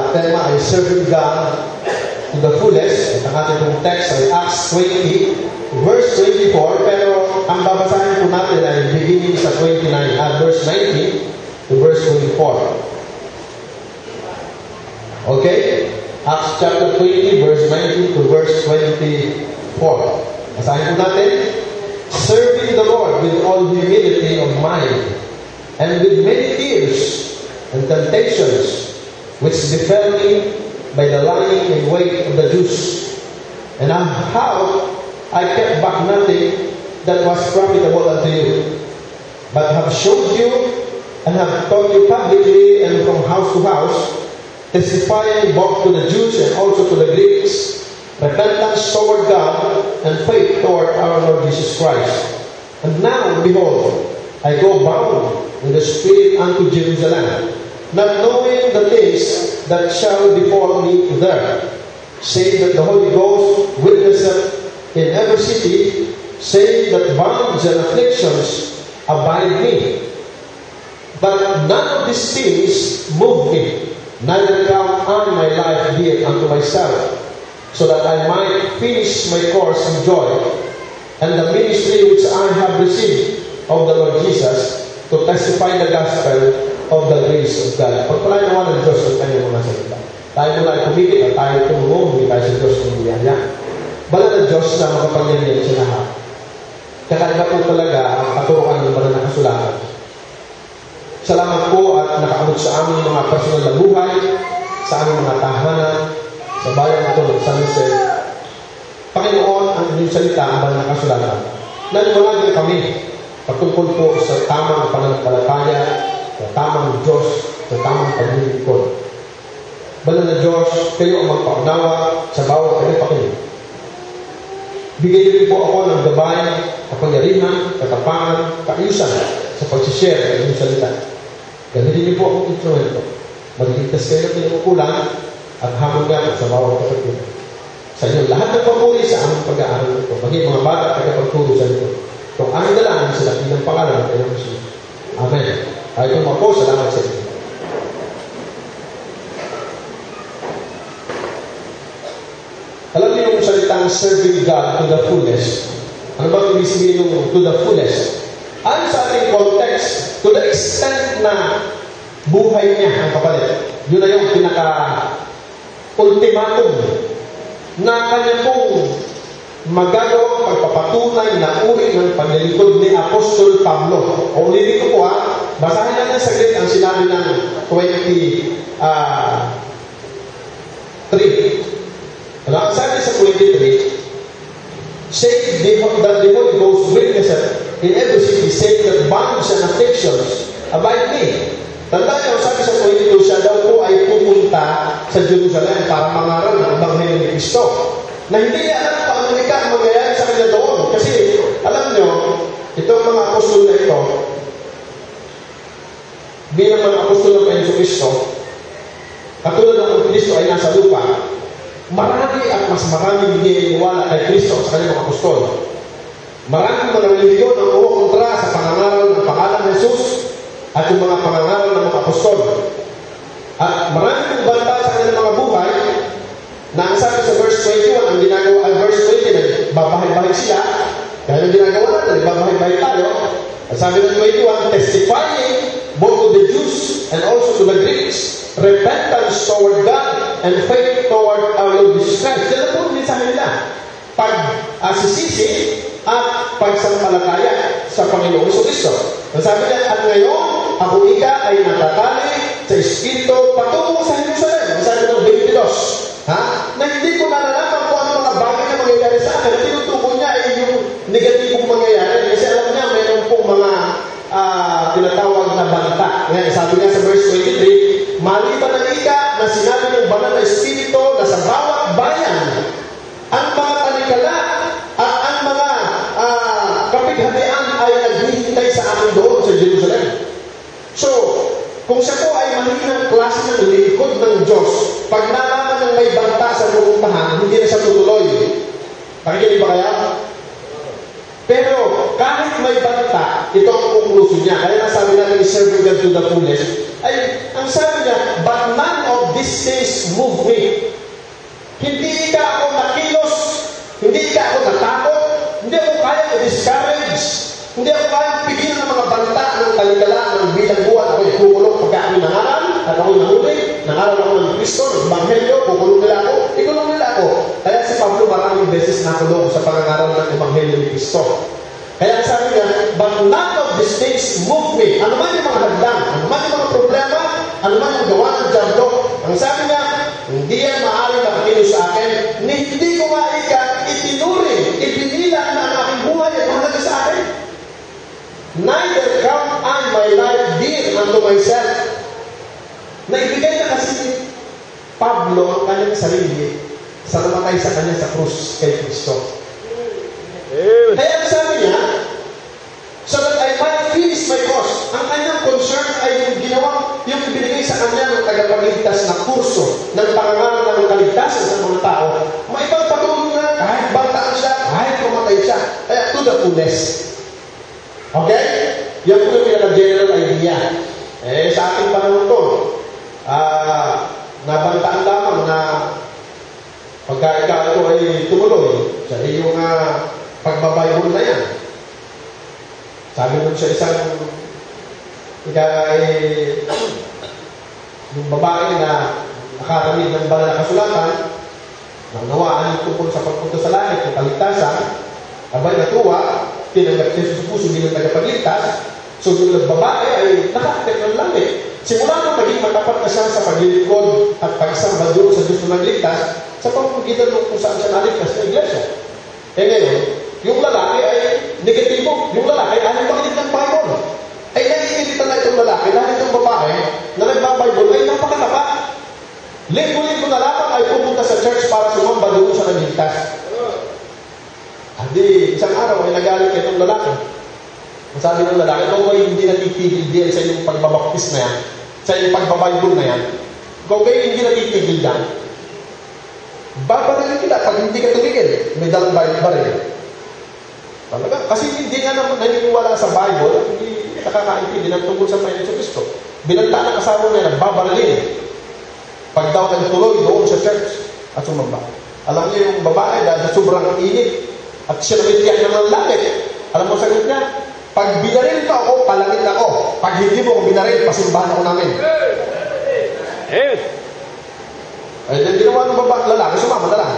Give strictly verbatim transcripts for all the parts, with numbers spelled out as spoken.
ang tema ay Serving God to the Fullest. At ang ating pong text ay Acts twenty, verse twenty-four. Pero ang babasahin po natin ay beginning sa twenty-nine, uh, verse nineteen to verse twenty-four. Okay? Acts chapter twenty, verse nineteen to verse twenty-four. Basahin po natin. Serving the Lord with all humility of mind, and with many fears and temptations, which befell me by the lying in wait of the Jews, and how I kept back nothing that was profitable unto you, but have showed you and have taught you publicly and from house to house, testifying both to the Jews and also to the Greeks, repentance toward God and faith toward our Lord Jesus Christ. And now, behold, I go bound in the Spirit unto Jerusalem, not knowing the things that shall befall me there, save that the Holy Ghost witnesseth in every city, saying that bonds and afflictions abide me. But none of these things move me, neither count I my life dear unto myself, so that I might finish my course in joy, and the ministry which I have received of the Lord Jesus, to testify the gospel of the grace of God. Pagpalain naman ng Diyos ang kanyang mga salita. Tayo muna ay kumikit at tayo tumulong, hindi tayo sa Diyos ng biyaya. Banal na Diyos na makapangyarihan sa lahat. Kakaiba po talaga ang katuruan ng banal na kasulatan. Salamat po at nakaabot sa aming mga personal na buhay, sa aming mga tahanan, sa bayan ito ng San Jose. Panginoon, ang inyong salita, ang banal na kasulatan. Naniwala kami patungkol po sa tamang pananampalataya, sa tamang Diyos, sa tamang paglilingkod. Banal na Diyos, kayo ang magpaunawa sa bawat kanipakinig. Bigyan niyo po ako ng gabay, kapangyarihan, katapangan, kaayusan sa pag-share ng inyong salita. Gamitin niyo po akong instrumento. Magligtas kayo ng pinagkukulang at hamon niya po sa bawat kapatid. Sa inyo, lahat ng papuri sa aming pag-aaral nito, maging mga bata at kapagturo sa ito. Itong aming dalaan sa laki ng pangalan ng kanyang Diyos. Amen. Ay kung po, salamat sa inyo. Alam niyo yung salitang serving God to the fullest. Ano ba ibig sabihin yung to the fullest? Ano sa ating context, to the extent na buhay niya ang kapalit. Yun na yung pinaka-ultimatum na kanya pong magagawang pagpapatunay na uri ng paglilingkod ni Apostol Pablo. O ulitin ko po ha, basahin natin saglit ang sinabi ng twenty-three. Ano ang sabi sa twenty-three? Say that the Holy Ghost witnesseth in every city, saying that bonds and afflictions abide me. Tandaan niyo, sabi sa twenty-two, siya daw po ay pupunta sa Jerusalem para mangaral ng Ebanghelyo ni Cristo. Na hindi niya alam kung ano ika ang mangyayari sa kanya doon. Kasi, alam niyo, itong mga apostol na ito, bilang mga apostol ng Panginoon Cristo, katulad ng Cristo ay nasa lupa, marami at mas marami hindi iniwala kay Cristo sa kanyang mga apostol. Maraming mga reliyon ang kumontra sa pangangaral ng pangalan ng Jesus at yung mga pangangaral ng mga apostol. At maraming banta sa kanilang mga buhay na ang sabi sa verse twenty-one, ang ginagawa ay verse twenty, nagbabahay-bahay sila. Kaya ang ginagawa natin, nagbabahay-bahay tayo. At sabi ng twenty-one, testifying both to the Jews and also to the Greeks, repentance toward God and faith toward our Lord Jesus Christ. Yan po din sa nila. Pag-asisisi at pagsampalataya sa Panginoong Kristo. Ang sabi niya, at ngayon, ako ika ay natatali sa Espiritu patungo sa Jerusalem. Ang sabi ng twenty-two, ha? Na hindi ko nalalaman kung ano mga bagay na mangyayari sa akin. Tinutukoy niya ay yung negatibong mangyayari. Kasi alam niya, mayroon pong mga uh, tinatawag na banta. Ngayon, sabi niya sa verse twenty-three, maliban na ika na sinabi ng banal na Espiritu na sa bawat bayan, ang mga tanikala at ang mga uh, kapighatian ay naghihintay sa amin doon sa Jerusalem. So, kung siya po ay mahinang klase ng lingkod ng Diyos, pag nalaman ng may banta sa pupuntahan, hindi na siya tutuloy. Pakikinig ba kaya? Pero, kahit may banta, ito ang conclusion niya. Kaya nasabi natin, serving God to the fullest, ay, ang sabi niya, but none of these things move me. Hindi ka ako nakilos, hindi ka ako natakot, hindi ako kaya i-discourage, hindi ako kaya pigilan ng mga banta ng kaligala ng bilang buwan. Ako'y kukulong pagka ako'y nangaral, at ako'y nahuli, nangaral ako ng Kristo, ng Ebanghelyo, kukulong nila ako, ikulong nila ako. Kaya si Pablo maraming beses nakulong sa pangangaral ng Ebanghelyo ni Kristo. Kaya sabi niya, but none of these things move me. Ano man yung mga hadlang, ano man yung mga problema, ano man yung gawa ng diablo. Ang sabi niya, hindi yan maaaring makakilos sa akin, ni hindi ko nga ika itinuring, ipinila na ang aking buhay at mahalaga sa akin. Neither count I my life dear unto myself. Naibigay na kasi ni Pablo ang kanyang sarili sa namatay sa kanya sa krus kay Kristo. Kaya ang sabi niya, so that I might finish my course. Ang kanyang concern ay yung ginawa, yung binigay sa kanya ng tagapagligtas na kurso ng pangangaral ng kaligtasan sa mga tao. Maipagpatuloy na kahit bantaan siya, kahit pumatay siya. Kaya to the fullest. Okay? Yan po yung pinaka-general idea. Eh, sa ating panahon to, ah, nabantaan lamang na pagka ikaw ito ay tumuloy sa iyong uh, pagbabaybol na yan. Sabi nun sa isang ikay yung babae na nakakarinig ng banal na kasulatan, nanawaan yung tungkol sa pagpunta sa langit, ng kaligtasan, abay natuwa, tinanggap niya sa puso bilang tagapagligtas. So yung babae ay nakakakit ng langit. Simula nang maging matapat na siya sa paglilingkod at pagsamba doon sa Diyos na nagligtas, sa pamamagitan ng kung saan siya naligtas na iglesia. Eh ngayon, yung lalaki ay negatibo. Yung lalaki ay ayaw makinig ng Bible. Ay naiinita na itong lalaki dahil itong babae na nagbabible ay napakatapa. Linggo-linggo na lamang ay pupunta sa church para sumamba doon sa nagligtas. Hindi, isang araw ay nagalit itong lalaki. Ang sabi ng lalaki, ikaw ay hindi natitigil din sa iyong pagbabaptis na yan, sa iyong pagbabible na yan. Ikaw ay hindi natitigil yan. Babarilin kita pag hindi ka tumigil. May dalang baril. Talaga. Kasi hindi nga naman naniniwala sa Bible, hindi nakakaintindi ng tungkol sa Panginoon sa Kristo. Binanta ng asawa niya na babarilin. Pag daw nagtuloy doon sa church at sumamba. Alam niyo yung babae dahil sa sobrang init at siya namitiyak na ng langit. Alam mo sagot niya, pag binaril pa ako, palangit ako. Pag hindi mo ako binaril, pasimbahan ako namin. Eh, ay, then ginawa ng babae, lalaki, sumama na lang.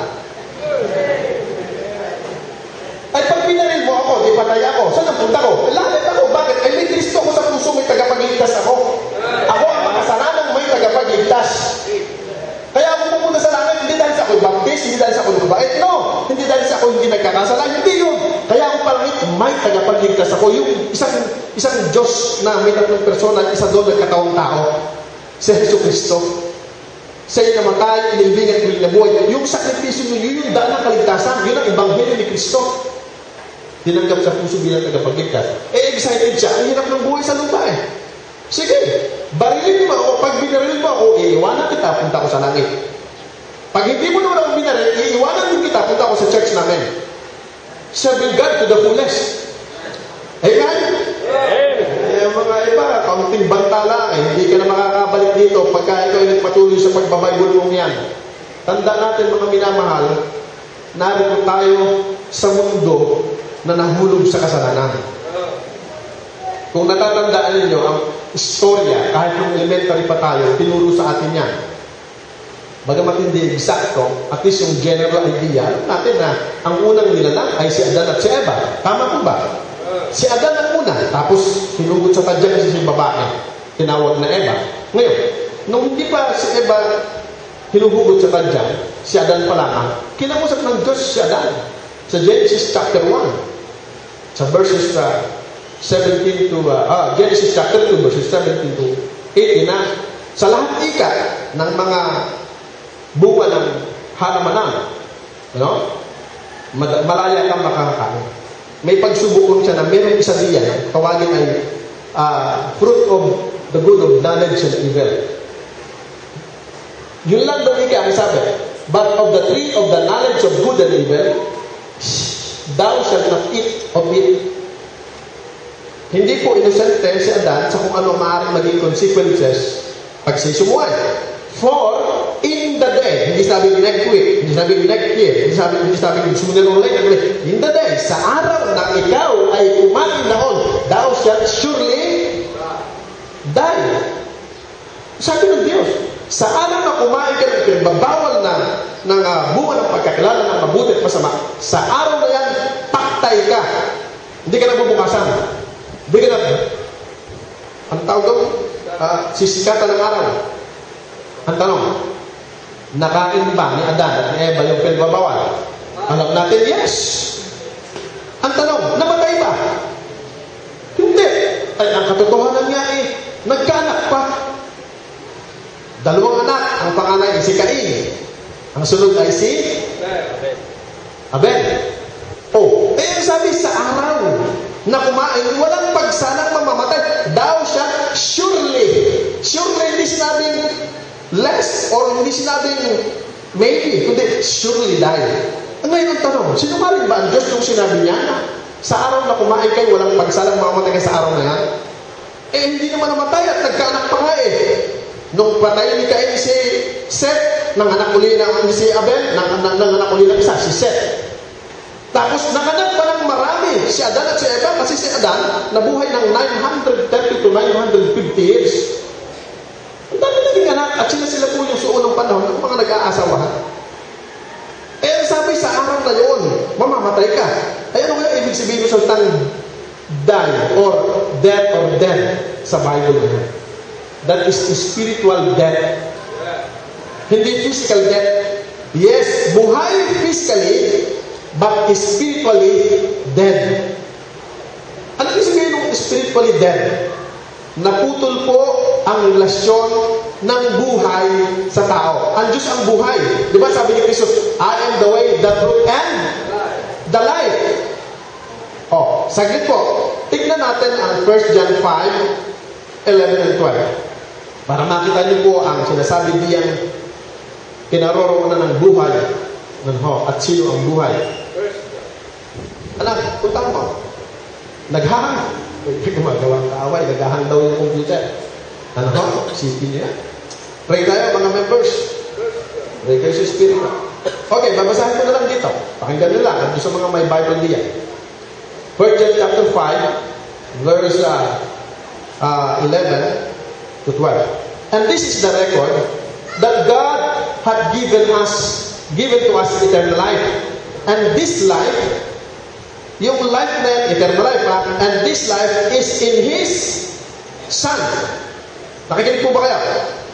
Ay, pag binaril mo ako, di patay ako. Saan ang punta ko? Langit ako. Bakit? Ay, may Kristo ko sa puso, may tagapagligtas ako. Ako ang makasalanan, may tagapagligtas. Kaya ako pupunta sa langit, hindi dahil sa ako'y baptist, hindi dahil sa ako'y mabait. No! Hindi dahil sa ako'y hindi nagkakasala. Hindi yun. Kaya ako palangit, may tagapagligtas ako. Yung isang, isang Diyos na may tatlong persona, isa doon nagkataong tao. Si Jesu Kristo. Sa iyo namatay, inilbing at nabuhay. Yung sakripisyo nyo, yun yung daan ng kaligtasan. Yun ang Ebanghelyo ni Kristo. Tinanggap sa puso bilang tagapagligtas. Eh, excited siya. Ang hirap ng buhay sa lupa eh. Sige, barilin mo ako. Pag binarilin mo ako, iiwanan kita, punta ko sa langit. Pag hindi mo naman ako binaril, iiwanan din kita, punta ko sa church namin. Serving God to the fullest. Amen? Eh, mga iba, kaunting banta lang, eh, hindi ka na makakabalik dito pagka ikaw ay nagpatuloy sa pagbabible mong yan. Tanda natin mga minamahal, narito tayo sa mundo na nahulog sa kasalanan. Kung natatandaan ninyo, ang istorya, kahit yung elementary pa tayo, tinuro sa atin yan. Bagamat hindi eksakto, at least yung general idea, natin na ang unang nilalang ay si Adan at si Eva. Tama po ba? Si Adan ang una, tapos hinugot sa tadyak kasi si babae. Tinawag na Eva. Ngayon, nung hindi pa si Eva hinuhugot sa tadyak, si Adan pa lang, kinausap ng Diyos si Adan sa Genesis chapter one. Sa verses uh, seventeen to, uh, ah, Genesis chapter two, verses seventeen to eighteen na, sa lahat ika ng mga bunga ng halamanan, no? Malaya kang makakakain. May pagsubukon siya na mayroong isa diyan, tawagin ay uh, fruit of the good of knowledge and evil. Yun lang daw ika ang sabi, but of the tree of the knowledge of good and evil, thou shalt not eat of it. Hindi po inosente si Adan sa kung ano maaaring maging consequences pag siya sumuhay. For in the day, hindi sabing next week, hindi sabing next year, hindi sabing, hindi sabing sooner or later, in the day, sa araw na ikaw ay kumain noon, thou shalt surely die. Sabi ng Diyos, sa araw na kumain ka ng pinagbabawal na ng uh, bunga ng pagkakilala ng mabuti at masama, sa araw na yan, paktay ka. Hindi ka na bubukasan. Hindi ka na, ang tawag doon, uh, sisikatan ng araw. Ang tanong, nakain ba ni Adan at ni Eva yung pinagbabawal? Alam natin, yes. Ang tanong, namatay ba? Hindi. Ay, ang katotohanan nga eh, nagkaanak pa. Dalawang anak, ang panganay ay si Cain. Ang sunod ay si Abel. Oh, eh sabi sa araw na kumain, walang pagsalang mamamatay. Thou shalt surely. Surely hindi sinabing less or hindi sinabing maybe, kundi surely die. Ngayon ang tanong, sinungaling ba ang Diyos nung sinabi niya na sa araw na kumain kayo, walang pagsalang mamamatay kayo sa araw na yan? Eh hindi naman namatay at nagkaanak pa nga eh. Nung patay ni Cain si Seth, nanganak uli na si Abel, nanganak uli na isa, si Seth. Tapos nanganak pa ng marami si Adan at si Eva kasi si Adan nabuhay ng nine hundred thirty to nine hundred fifty years. Ang dami naging anak at sila sila po yung suon ng panahon ng mga nag-aasawahan. Eh sabi sa araw na yun, mamamatay ka. Ay ano kaya ibig sabihin mo sa tang die or death or death sa Bible? That is spiritual death. Hindi physical death. Yes, buhay physically, but spiritually dead. Ano ibig sabihin ng spiritually dead? Naputol po ang relasyon ng buhay sa tao. Ang Diyos ang buhay. Di ba sabi ni Jesus, I am the way, the truth, and the life. Oh, saglit po. Tignan natin ang First John five, eleven and twelve. Para makita niyo po ang sinasabi diyang kinaroroonan ng buhay ng ho, at sino ang buhay. Anak, punta mo. Naghahang. Hindi gumagawa ng kaaway. Naghahang daw yung computer. Ano ho? Isipin niya. Pray tayo mga members. Pray kayo sa Spirit. Okay, babasahin ko na lang dito. Pakinggan nyo lang. At sa mga may Bible diyan. First John chapter five, verse uh, uh, eleven to twelve. And this is the record that God had given us, given to us eternal life. And this life, yung life na yan, eternal life, ha? And this life is in His Son. Nakikinig po ba kayo?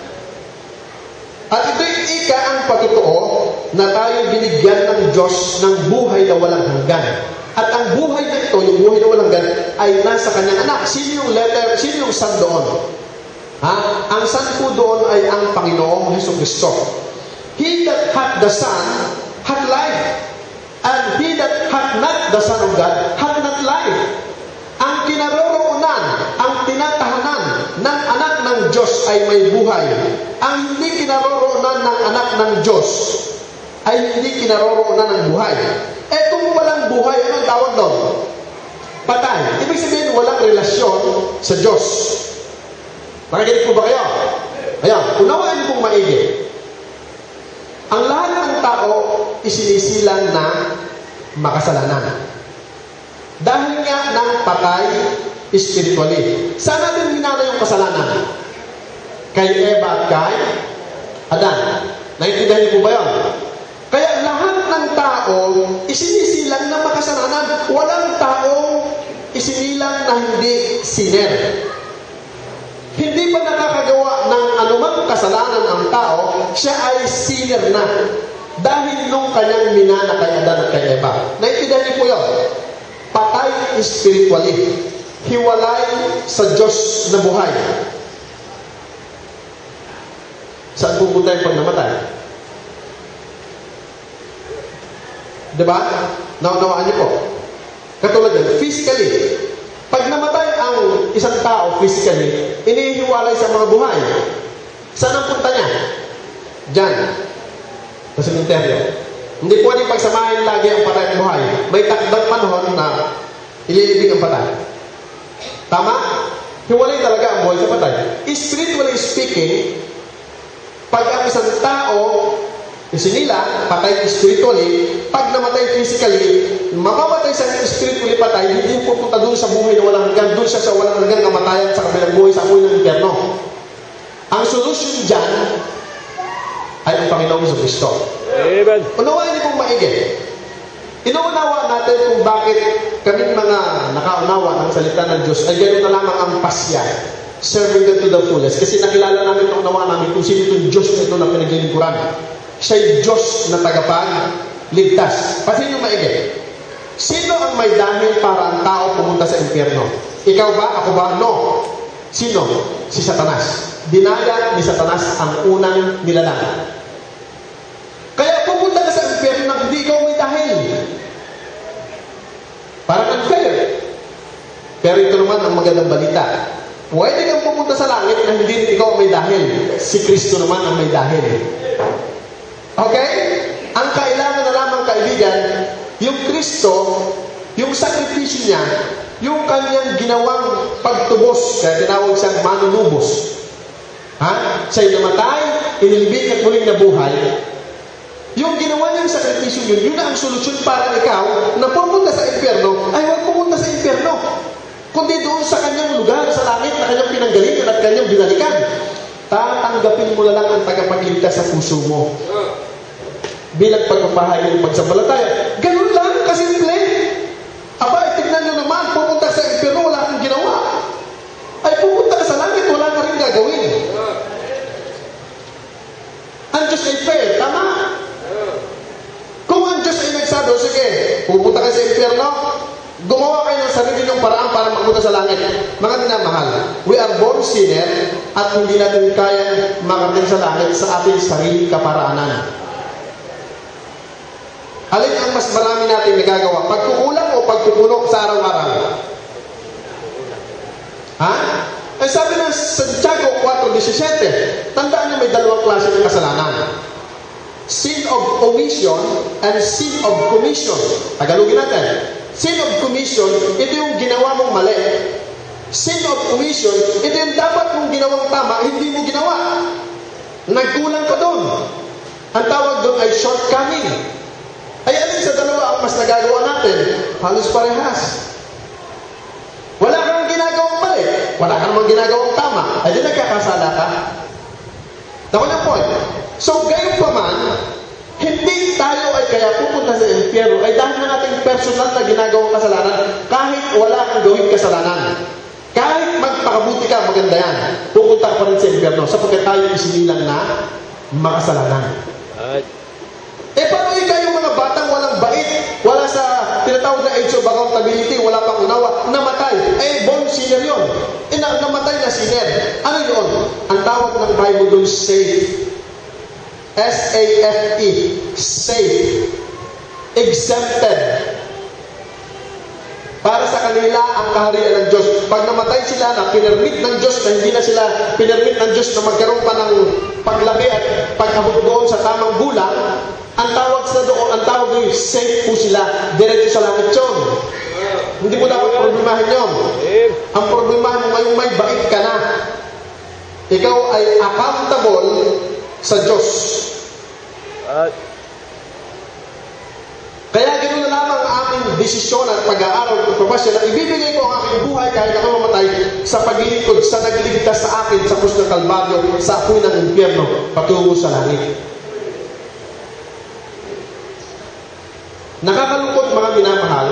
At ito'y ika ang patotoo na tayo binigyan ng Diyos ng buhay na walang hanggan. At ang buhay na ito, yung buhay na walang hanggan, ay nasa kanyang anak. Sino yung letter, sino yung Son doon? Ha? Ang Son po doon ay ang Panginoong Jesucristo. He that hath the Son hath life. And he that hath not the Son of God hath not life. Ang kinaroroonan, ang tinatahanan ng anak ng Diyos ay may buhay. Ang hindi kinaroroonan ng anak ng Diyos ay hindi kinaroroonan ng buhay. Eh kung walang buhay, anong tawag doon? Patay. Ibig sabihin, walang relasyon sa Diyos. Nakikinig po ba kayo? Ayan, unawain niyo pong maigi. Ang lahat ng tao isinisilang na makasalanan. Dahil nga ng patay spiritually. Saan natin minana yung kasalanan? Kay Eva at kay Adan. Naintindihan niyo po ba yun? Kaya lahat ng tao isinisilang na makasalanan. Walang taong isinilang na hindi sinner. Hindi pa nakakagawa ng anumang kasalanan ang tao, siya ay sinner na. Dahil nung kanyang minana kay Adan at kay Eva. Naintindihan niyo po yun? Patay spiritually. Hiwalay sa Diyos na buhay. Saan pupunta yung pag namatay? Diba? Naunawaan niyo po. Katulad yan, physically. Pag namatay ang isang tao physically, inihiwalay sa mga buhay. Saan ang punta niya? Diyan. Sa sementeryo. Hindi pwedeng pagsamahin lagi ang patay at buhay. May takdang panahon na ililibing ang patay. Tama? Hiwalay talaga ang buhay sa patay. Spiritually speaking, Pag ang isang tao, isinila, patay spiritually, pag namatay physically, mamamatay sa spiritually patay, hindi pupunta doon sa buhay na walang hanggan, doon siya sa walang hanggan kamatayan sa kabilang buhay, sa amoy ng impyerno. Ang solusyon dyan ay ang Panginoong Jesucristo. Amen. Unawain niyo kung maigi. Inuunawa natin kung bakit kaming mga nakaunawa ng salita ng Diyos ay gano'n na lamang ang pasya, serving them to the fullest. Kasi nakilala namin, naunawa namin kung sino itong Diyos na ito na pinaglilingkuran. Siya'y Diyos na tagapagligtas. Pati niyo maigi. Sino ang may dahil para ang tao pumunta sa impyerno? Ikaw ba? Ako ba? No. Sino? Si Satanas. Dinaya ni Satanas ang unang nilalang. Kaya pupunta ka sa impyerno nang hindi ikaw may dahil. Parang unfair. Pero ito naman ang magandang balita. Pwede kang pupunta sa langit na hindi ikaw may dahil. Si Kristo naman ang may dahil. Okay? Ang kailangan na lamang, kaibigan, yung Kristo, yung sakripisyo niya, yung kanyang ginawang pagtubos, kaya tinawag siyang manunubos. Ha? Siya'y namatay, inilibing at muling nabuhay. Yung ginawa niyang sakripisyo yun, yun ang solusyon para ikaw na pumunta sa impyerno, ay huwag pumunta sa impyerno. Kundi doon sa kanyang lugar, sa langit na kanyang pinanggalingan at kanyang binalikan. Tatanggapin mo na lang ang tagapagligtas sa puso mo. Bilang pagpapahayag ng pagsampalataya. Ganun lang, kasimple. Aba, tignan nyo naman, pumunta sa impyerno, wala kang ginawa. Ay, pumunta ka sa langit, wala ka rin gagawin. Ang Diyos ay fair, tama? Kung ang Diyos ay nagsabi, o sige, pupunta ka sa impyerno, gumawa kayo ng sarili ng paraan para mapunta sa langit. Mga minamahal, we are born sinner at hindi natin kayang makarating sa langit sa ating sariling kaparaanan. Alin ang mas marami natin nagagawa? Pagkukulang o pagpupuno sa araw-araw? Ha? Ay sabi ng Santiago four seventeen, tandaan niyo may dalawang klase ng kasalanan. Sin of omission and sin of commission. Tagalogin natin. Sin of commission, ito yung ginawa mong mali. Sin of commission, ito yung dapat mong ginawang tama, hindi mo ginawa. Nagkulang ka doon. Ang tawag doon ay shortcoming. Ay alin sa dalawa ang mas nagagawa natin? Halos parehas. Wala kang ginagawang mali. Wala kang namang ginagawang tama. Ay di nagkakasala ka. Tawag ang point. So, gayon pa man, hindi tayo ay kaya pupunta sa impyerno ay dahil na nating personal na ginagawang kasalanan kahit wala kang gawing kasalanan. Kahit magpakabuti ka, maganda yan. Pupunta ka pa rin sa impyerno sapagkat tayo isinilang na makasalanan. Right. Eh, paano ikaw yung mga batang walang bait, wala sa tinatawag na age of accountability, wala pang unawa, namatay? Eh, born sinner yun. Eh, na namatay na sinner. Ano yun? Ang tawag ng Bible doon, safe. S A F E. Safe. Exempted. Para sa kanila ang kaharian ng Diyos. Pag namatay sila na pinermit ng Diyos na hindi na sila pinermit ng Diyos na magkaroon pa ng paglaki at pagkabot doon sa tamang bulan, ang tawag sa doon, ang tawag doon, safe po sila, diretso sa langit yun. Hindi mo dapat problemahin yun. Ang problemahin mo ngayon, may bait ka na. Ikaw ay accountable sa Diyos. Kaya ganoon na lamang ang aking desisyon at pag-aaral at pagpapasya na ibibigay ko ang aking buhay kahit ako mamatay sa paglilingkod sa nagligtas sa akin sa krus ng Kalbaryo sa apoy ng impyerno patungo sa langit. Nakakalungkot mga minamahal,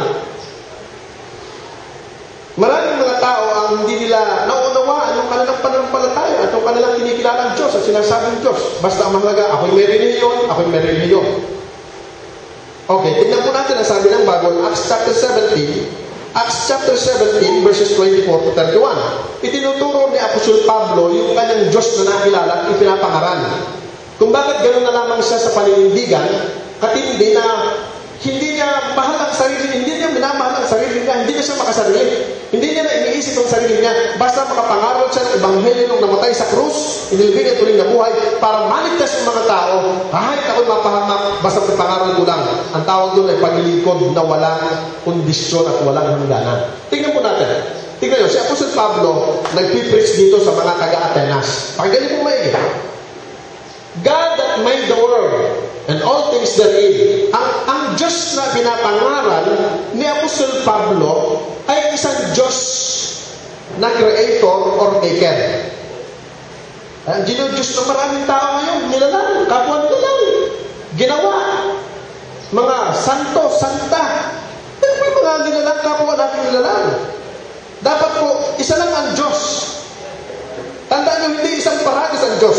maraming mga tao ang hindi nila naunawaan yung kanilang pananampalataya at yung kanilang kinikilalang Diyos at sinasabing Diyos. Basta ang mahalaga, ako'y may relihiyon, ako'y may relihiyon. Okay, tignan po natin ang sabi ng Bible, Acts chapter seventeen, Acts chapter seventeen, verses twenty-four to thirty-one. Itinuturo ni Apostol Pablo yung kanyang Diyos na nakilala at ipinapangaran. Kung bakit gano'n na lamang siya sa paninindigan, katindi na hindi niya mahal ang sarili, hindi niya minamahal ang sarili niya, hindi niya siya makasarili. Hindi niya na iniisip ang sarili niya. Basta makapangaral siya ng ebanghelyo nung namatay sa krus, inilibing at tuloy na buhay, para maligtas ng mga tao, kahit ako'y mapahamak, basta pangaral ko lang. Ang tawag doon ay paglilingkod na walang kondisyon at walang hangganan. Tingnan po natin. Tingnan nyo, si Apostol Pablo, nagpipreach dito sa mga taga-Atenas. Paggaling po maigi. God that made the world and all things therein. Ang, ang Diyos na pinapangaral ni Apostol Pablo ay isang Diyos na creator or maker. Ang Diyos na maraming tao ngayon, nilalang, kapwa nilalang, ginawa. Mga santo, santa. Pero may mga nilalang, kapwa natin nilalang. Dapat po, isa lang ang Diyos. Tandaan nyo, hindi isang paragis ang Diyos.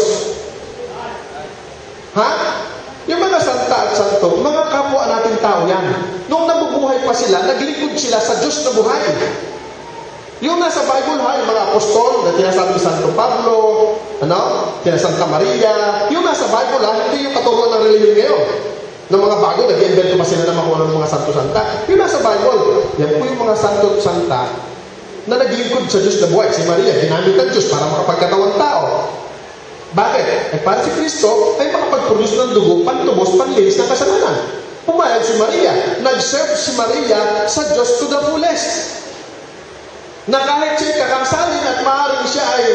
Ha? Yung mga santa at santo, mga kapwa natin tao yan. Nung nabubuhay pa sila, naglingkod sila sa Diyos na buhay. Yung nasa Bible ha, yung mga apostol, na tinasabi ni Santo Pablo, ano, kina Santa Maria, yung nasa Bible ha, hindi yung katuruan ng relihiyon ngayon. Ng mga bago, nag-invento pa sila na makuha ng mga santo-santa. Yung nasa Bible, yan po yung mga santo-santa na naglingkod sa Diyos na buhay. Si Maria, ginamit ng Diyos para makapagkatawang tao. Bakit? Eh, para si Kristo ay makapag-produce ng dugo, pantubos, panlinis ng kasalanan. Pumayag si Maria. Nag-serve si Maria sa Diyos to the fullest. Na kahit siya'y kakasalin at maaaring siya ay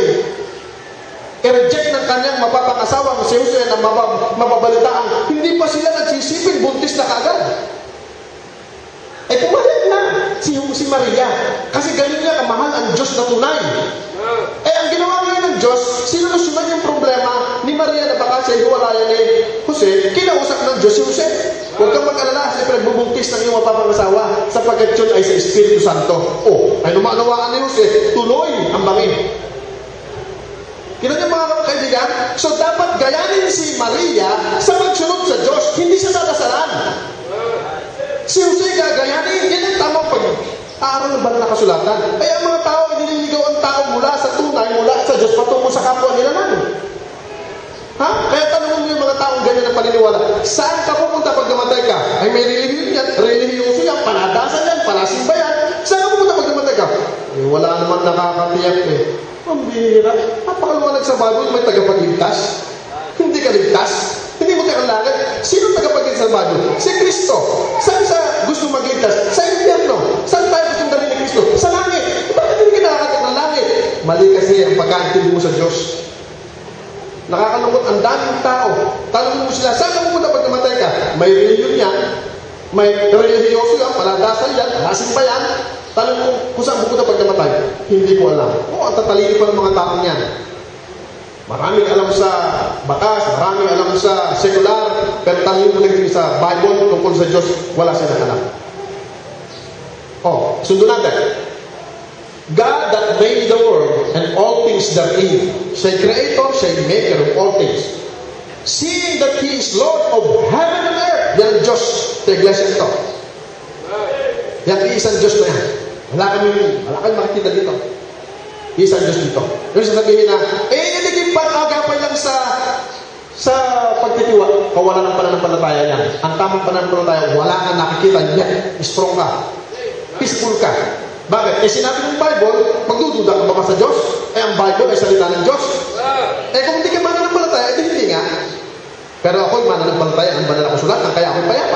i-reject ng kanyang mapapang-asawang si Jose na mababalitaan, hindi pa sila nagsisipin, buntis na kaagad. Eh, pumayag na si, si Maria. Kasi ganun niya kamahal ang Diyos na tunay. Eh, ang ginawa ngayon ng Diyos, sinusunod yung problema ni Maria na baka siya hiwalayan ni Jose, kinausap ng Diyos si Jose. Huwag kang mag-alala, siya pinagbubuntis ng iyong mapapangasawa sapagkat yun ay sa Espiritu Santo. O, ay numanawaan ni Jose, tuloy ang bangin. Kina niya mga kaibigan? So, dapat gayanin si Maria sa pagsunod sa Diyos, hindi sa dadasalan. Si Jose gagayanin, yan ang tamang pag-aaral ng banal na kasulatan. Ay, ang mga tao, nililigaw ang tao mula sa tunay, mula sa Diyos, patungo sa kapwa nila namin. Ha? Kaya tanong mo yung mga taong ganyan ang paniniwala. Saan ka pupunta pag namatay ka? Ay, may relihiyon yan, relihiyoso yan, panadasan yan, panasimba yan. Saan ka pupunta pag namatay ka? Eh, wala naman nakakatiyak eh. Ang bihira. Napakaluwanag sa Bible, may tagapagligtas. Hindi ka ligtas. Hindi mo kakalangit. Sino tagapagligtas sa Bible? Si Kristo. Saan sa gusto magligtas? Sa impyerno. Saan tayo gusto dalhin ni Kristo? Sa langit. Bakit hindi ka nakakatiyak ng langit? Mali kasi ang pagkaintindi mo sa Diyos. Nakakalungkot ang daming tao. Tanong mo sila, saan ka pupunta pag namatay ka? May relihiyon yan. May relihiyoso yan. Paladasan yan. Lasin ba yan? Tanong mo kung saan pupunta pag namatay. Hindi ko alam. O, ang tatalino pa ng mga taong yan. Maraming alam sa batas, maraming alam sa sekular, pero tanong mo lang sa Bible tungkol sa Diyos, wala silang alam. O, sundo natin. God that made the world and all things therein. Siya'y creator, siya'y maker of all things. Seeing that He is Lord of heaven and earth. Yan ang Diyos sa iglesia ito. Yan, isang Diyos na yan. Wala kami, wala kami makikita dito. Isang Diyos dito. Yung sasabihin na, eh, nagiging pag-agapay lang sa sa pagtitiwa, kawalan ng pananampalataya yan. Ang tamang pananampalataya, wala kang nakikita niya. Strong ka. Peaceful ka. Bakit? Eh, sinabi ng Bible, magdududa ka ba sa Diyos? Eh, ang Bible ay salita ng Diyos. Eh, kung hindi ka mananampalataya, eh, hindi nga. Pero ako'y mananampalataya ng banal na kasulatan, kaya ako'y payapa.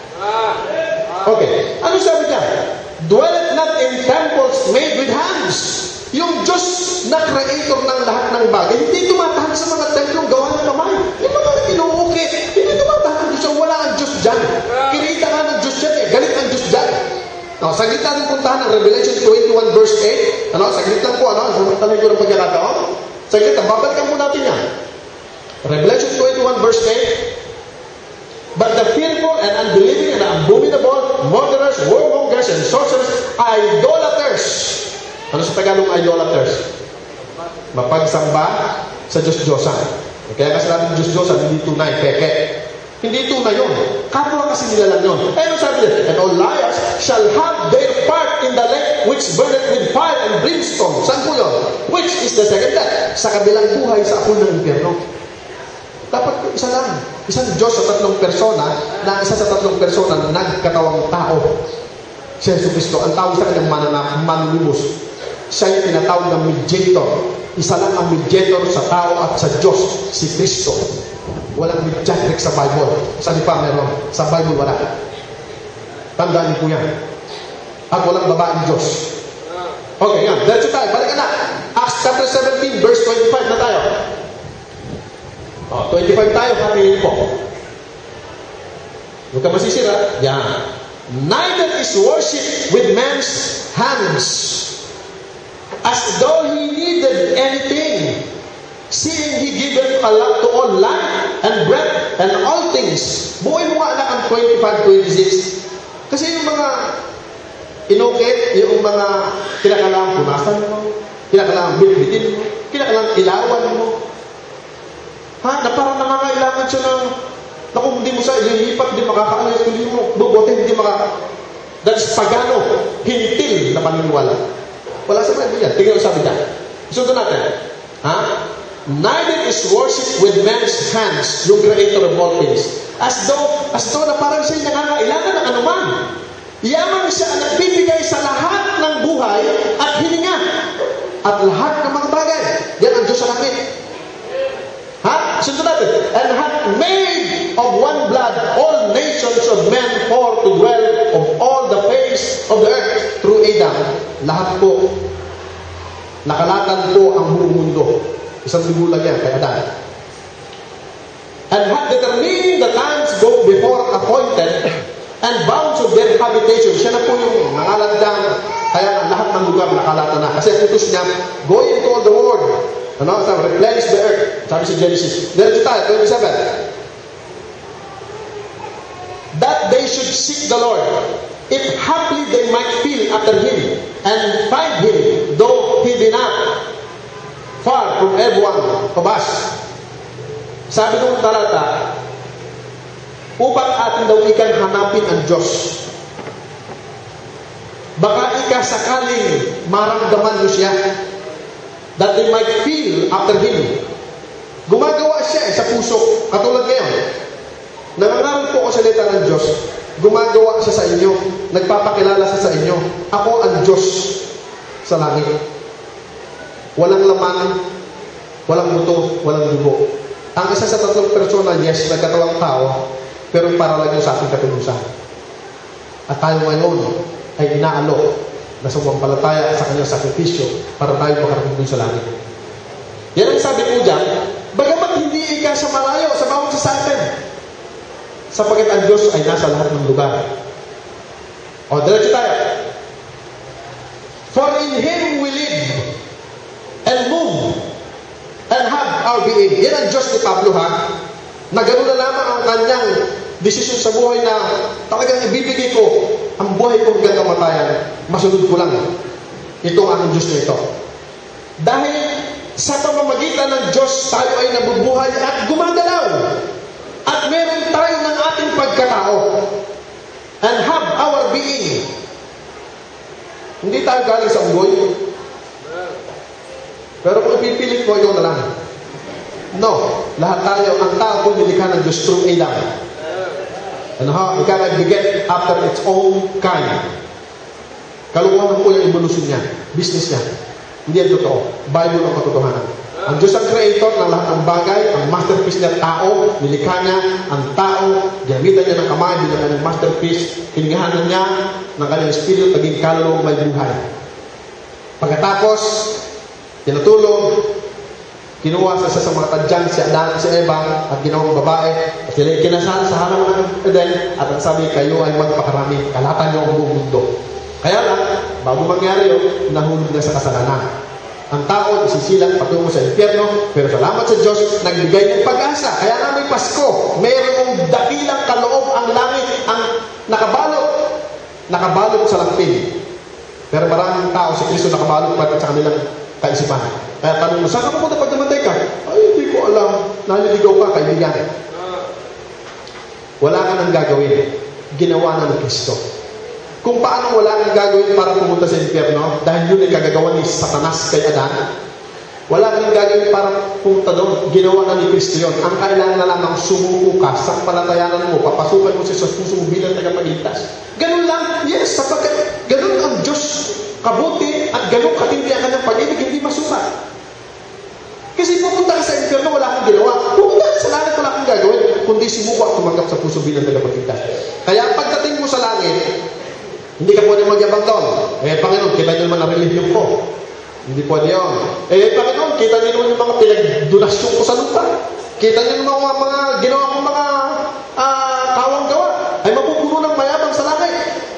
Okay. Ano sabi niya? Dwelleth not in temples made with hands. Yung Diyos na creator ng lahat ng bagay, hindi tumatahan sa mga templong gawa ng kamay. Yung mga inuukit, hindi tumatahan ng Diyos. Wala ang Diyos dyan. Kinita ka ng Diyos dyan eh. Galit ang Diyos dyan. No, saglit natin puntahan ng Revelation twenty-one verse eight. Ano? Saglit lang po, ano? Samantalay ko ng pagkakataon. Saglit lang, babalikan po natin yan. Revelation twenty-one verse eight. But the fearful and unbelieving and abominable, murderers, warmongers, and sorcerers, idolaters. Ano sa Tagalog idolaters? Mapagsamba sa Diyos-Diyosan. Kaya kasi natin Diyos-Diyosan, hindi tunay, peke. Hindi tunay yun. Kapwa kasi nila lang yun. Ano sabi nila? And all liars shall have their part in the lake which burneth with fire and brimstone. Saan po yun? Which is the second death? Sa kabilang buhay sa apoy ng impyerno. Dapat isa lang. Isang Diyos sa tatlong persona, na isa sa tatlong persona na nagkatawang tao. Si Jesus Cristo, ang tawag sa kanyang mananak, manlubos. Siya yung tinatawag ng mediator. Isa lang ang mediator sa tao at sa Diyos, si Kristo. Walang mediatrix sa Bible. Sa lipa meron. Sa Bible wala. Tandaan niyo po yan. At walang babaeng Diyos. Okay, yan. Diretso tayo. Balikan na. Acts chapter seventeen, verse twenty-five na tayo. O, twenty-five tayo, hatiin po. Huwag ka masisira. Yan. Neither is worship with man's hands, as though he needed anything, seeing he giveth a lot to all life and breath and all things. Buuin mo nga ang twenty-five, twenty-six. Kasi yung mga inukit, yung mga kinakailangan punasan mo, kinakailangan bitbitin mo, kinakailangan ilawan mo. Ha? Na parang nangangailangan siya ng, na kung hindi mo sa ililipat, hindi makakaalis, kung hindi mo bubote, hindi makaka... That's pagano, hintil na paniniwala. Wala sa mga yan. Tingnan ang sabi niya. Isundo natin. Ha? Neither is worship with man's hands, yung creator of all things. As though, as though na parang siya nangangailangan ng anuman. Yaman siya ang nagbibigay sa lahat ng buhay at hininga. At lahat ng mga bagay. Yan ang Diyos sa langit. Ha? Sundo natin. And hath made of one blood all nations of men for to dwell of all the face of the earth through Adam. Lahat po. Nakalatan po ang buong mundo. Isang ligulang yan kay Adan. And hath determined the times go before appointed and bounds of their habitation. Siya na po yung nangalandang, kaya ang lahat ng lugar nakalata na. Kasi utos niya, go into all the world. Ano? Sabi, replenish the earth. Sabi sa Genesis. Diretso tayo, twenty-seven. That they should seek the Lord, if haply they might feel after Him, and find Him, though He be not far from everyone of us. Sabi ng talata, upang atin daw ikang hanapin ang Diyos. Baka ika sakaling maramdaman mo siya, that they might feel after Him. Gumagawa siya eh, sa puso. Katulad ngayon, nangangaral po ako sa salita ng Diyos, gumagawa siya sa inyo, nagpapakilala siya sa inyo. Ako ang Diyos sa langit. Walang laman, walang buto, walang dugo. Ang isa sa tatlong persona, yes, nagkatawang tao, pero para lang yung sa ating katubusan. At tayo ngayon ay inaalok na sumampalataya sa kanyang sakripisyo para tayo makarating sa langit. Yan ang sabi po dyan, bagamat hindi ika sa malayo sa bawat sa atin, sapagkat ang Diyos ay nasa lahat ng lugar. O, diretso tayo. For in Him we live and move and have our being. Yan ang Diyos ni Pablo, ha? Na gano'n na lamang ang kanyang desisyon sa buhay na talagang ibibigay ko ang buhay kong hanggang kamatayan. Masunod ko lang. Ito ang aking Diyos na ito. Dahil sa pamamagitan ng Diyos, tayo ay nabubuhay at gumagalaw. At meron tayo ng ating pagkatao. And have our being. Hindi tayo galing sa unggoy. Pero kung ipipilit mo, ikaw na lang. No. Lahat tayo, ang tao po nilikha ng Diyos through Adam. Ano ha? Ika nagbiget after its own kind. Kalukuhan po yung evolution niya. Business niya. Hindi yan totoo. Bible ang katotohanan. Ang Diyos ang creator ng lahat ng bagay, ang masterpiece niya tao, nilikha niya ang tao, gamitan niya ng kamay bilang kanyang masterpiece, hiningahanan niya ng kanyang espiritu, naging kaluluwang may buhay. Pagkatapos, tinutulog, kinuha sa sa mga tadyang si Adan at si Eva at ginawang babae at sila kinasal sa halaman ng Eden at ang sabi, kayo ay magpakarami, kalatan niyo ang buong mundo. Kaya lang, bago mangyari yun, nahulog na sa kasalanan. Ang tao isisilang patungo sa impyerno, pero salamat sa Diyos, nagbigay ng pag-asa. Kaya nga may Pasko, mayroong dakilang kaloob ang langit, ang nakabalot, nakabalot sa lampin. Pero maraming tao si Kristo nakabalot pa sa kanilang kaisipan. Kaya tanong mo, saan ka pupunta pag namatay ka? Ay, hindi ko alam. Naliligaw ka, kaibigan. Wala ka nang gagawin. Ginawa na ng Kristo. Kung paano wala kang gagawin para pumunta sa impyerno, dahil yun ay kagagawa ni Satanas kay Adan, wala kang gagawin para pumunta doon, ginawa na ni Kristo yun. Ang kailangan na lamang sumuko ka sa palatayanan mo, papasukan mo siya sa puso mo bilang tagapagligtas. Ganun lang, yes, sapagkat ganun ang Diyos kabuti at ganun katindi ang kanyang pag-ibig, hindi masukat. Kasi pupunta ka sa impyerno, wala kang ginawa. Pupunta ka sa langit, wala kang gagawin, kundi sumuko at tumanggap sa puso bilang tagapagligtas. Kaya pagdating mo sa langit, hindi ka pwede magyabang doon. Eh, Panginoon, kita niyo naman ang relihiyon ko. Hindi pwede yun. Eh, Panginoon, kita niyo naman yung mga pinagdonasyon ko sa lupa. Kita niyo naman mga, mga ginawa kong mga uh, kawang gawa ay mapupuno ng mayabang sa langit.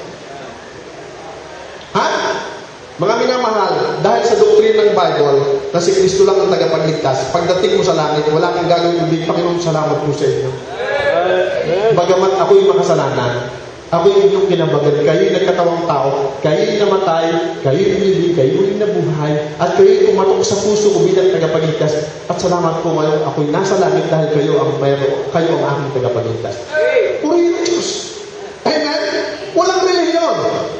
Ha? Mga minamahal, dahil sa doktrin ng Bible na si Kristo lang ang tagapagligtas, pagdating mo sa langit, wala kang gagawin kundi Panginoon, salamat po sa inyo. Bagamat ako'y makasalanan, ako'y inyong kinabagan, kayo'y nagkatawang tao, kayo'y namatay, kayo'y nilibig, kayo'y nabuhay, at kayo'y umatok sa puso ko bilang tagapagligtas. At salamat po ngayon, ako'y nasa langit dahil kayo ang mayroon, kayo ang aking tagapagligtas. Purihin ang Diyos. Amen? Walang relihiyon.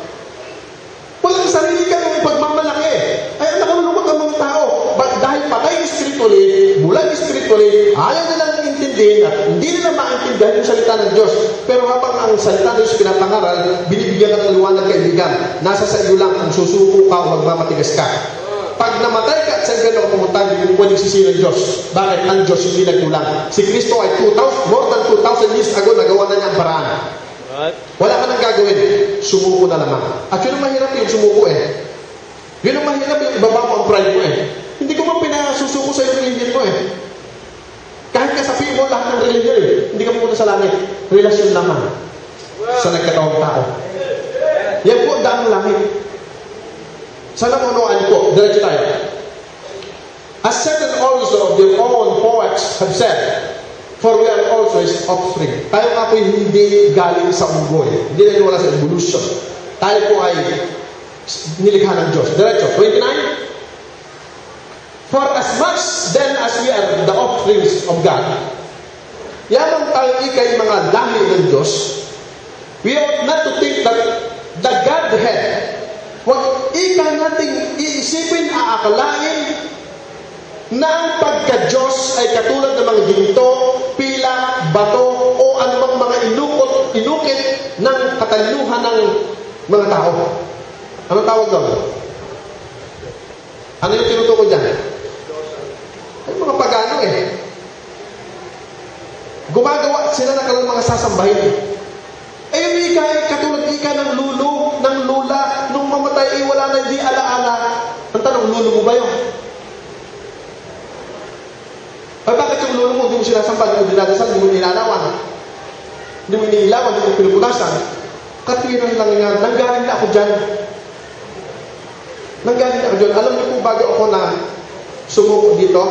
Walang sarili ka ng pagmamalaki. Ay, ang nakalulungkot ang mga tao. But dahil patay spiritually, bulag spiritually, ayaw nilang intindihin at hindi nila maintindihan yung salita ng Diyos. Pero habang ang salita ng Diyos pinapangaral, binibigyan ka ng liwanag kaibigan. Nasa sa iyo lang kung susuko ka o magmamatigas ka. Pag namatay ka at saan ka na pumunta, hindi mo pwedeng sisihin ng Diyos. Bakit? Ang Diyos hindi nagkulang. Si Kristo ay two thousand, more than two thousand years ago, nagawa na niya ang paraan. Wala ka nang gagawin. Sumuko na lamang. At yun ang mahirap yung sumuko eh. Yun ang mahirap yung ibaba mo ang pride mo eh. Hindi ko man pinasusuko sa yung religion mo eh. Kahit kasabihin mo lahat ng religion eh. Hindi ka pumunta sa langit. Relasyon lamang sa nagkatawang tao. Yan po ang daan ng langit. Sana mo unuan po. Diretso tayo. As certain also of their own poets have said, for we are also his offspring. Tayo nga po hindi galing sa unggoy. Hindi na wala sa evolution. Tayo po ay nilikha ng Diyos. Diretso, twenty-nine. For as much then as we are the offsprings of God, yamang tayo ikay mga lahi ng Diyos, we ought not to think that the Godhead, huwag ika nating iisipin, aakalain, na ang pagka-Diyos ay katulad ng mga ginto, pila, bato, o anumang mga inukot, inukit ng katalinuhan ng mga tao. Anong tawag doon? Ano yung tinutukoy dyan? Ay, mga pagano eh. Gumagawa sila na kalang mga sasambahin. Eh, yung ika ay katulad ika ng lulo, ng lula, nung mamatay ay wala na hindi alaala. Ang tanong, lulo mo ba yun? Ay, bakit yung lolo mo, hindi mo sinasamba, hindi mo dinadasal, hindi mo nilalawan, hindi mo iniilawan, hindi mo pinuputasan? Katiran lang nga, nanggaling na ako dyan. Nanggaling na ako dyan. Alam niyo po, bago ako na sumuko dito,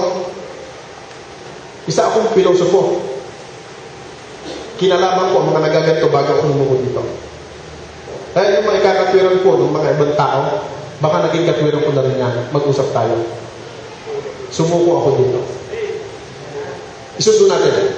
isa akong pilosofo. Kinalaman ko ang mga nagaganto bago ako sumuko dito. Kaya yung mga ikakatwiran po ng mga ibang tao, baka naging katwiran ko na rin yan. Mag-usap tayo. Sumuko ako dito. Isundo natin.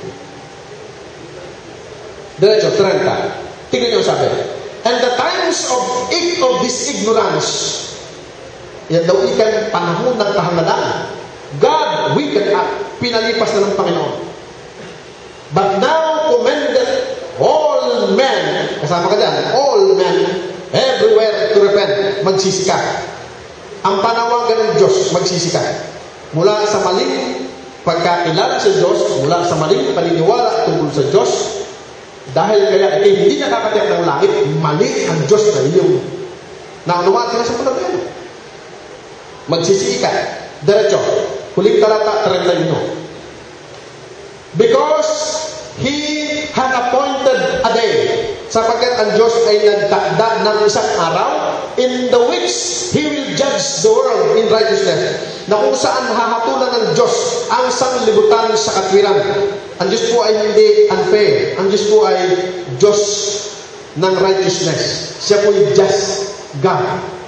Diretso, thirty. Tingnan niyo ang sabi. And the times of of this ignorance, yan daw ikan panahon ng kahangalan, God wicked up, pinalipas na ng Panginoon. But now commended all men, kasama ka dyan, all men, everywhere to repent, magsisika. Ang panawagan ng Diyos, magsisika. Mula sa maling pagkakilala sa Diyos, mula sa maling paniniwala tungkol sa Diyos, dahil kaya eh, hindi nakakatiyak ng langit, mali ang Diyos na iyong naunawaan ka na sa panagano. Magsisika. Diretso. Huling talata, thirty-one. Because He had appointed a day, sapagkat ang Diyos ay nagtakda ng isang araw in the which He will judge the world in righteousness, na kung saan hahatulan ng Diyos ang sanglibutan sa katwiran. Ang Diyos po ay hindi unfair. Ang Diyos po ay Diyos ng righteousness. Siya po ay just God.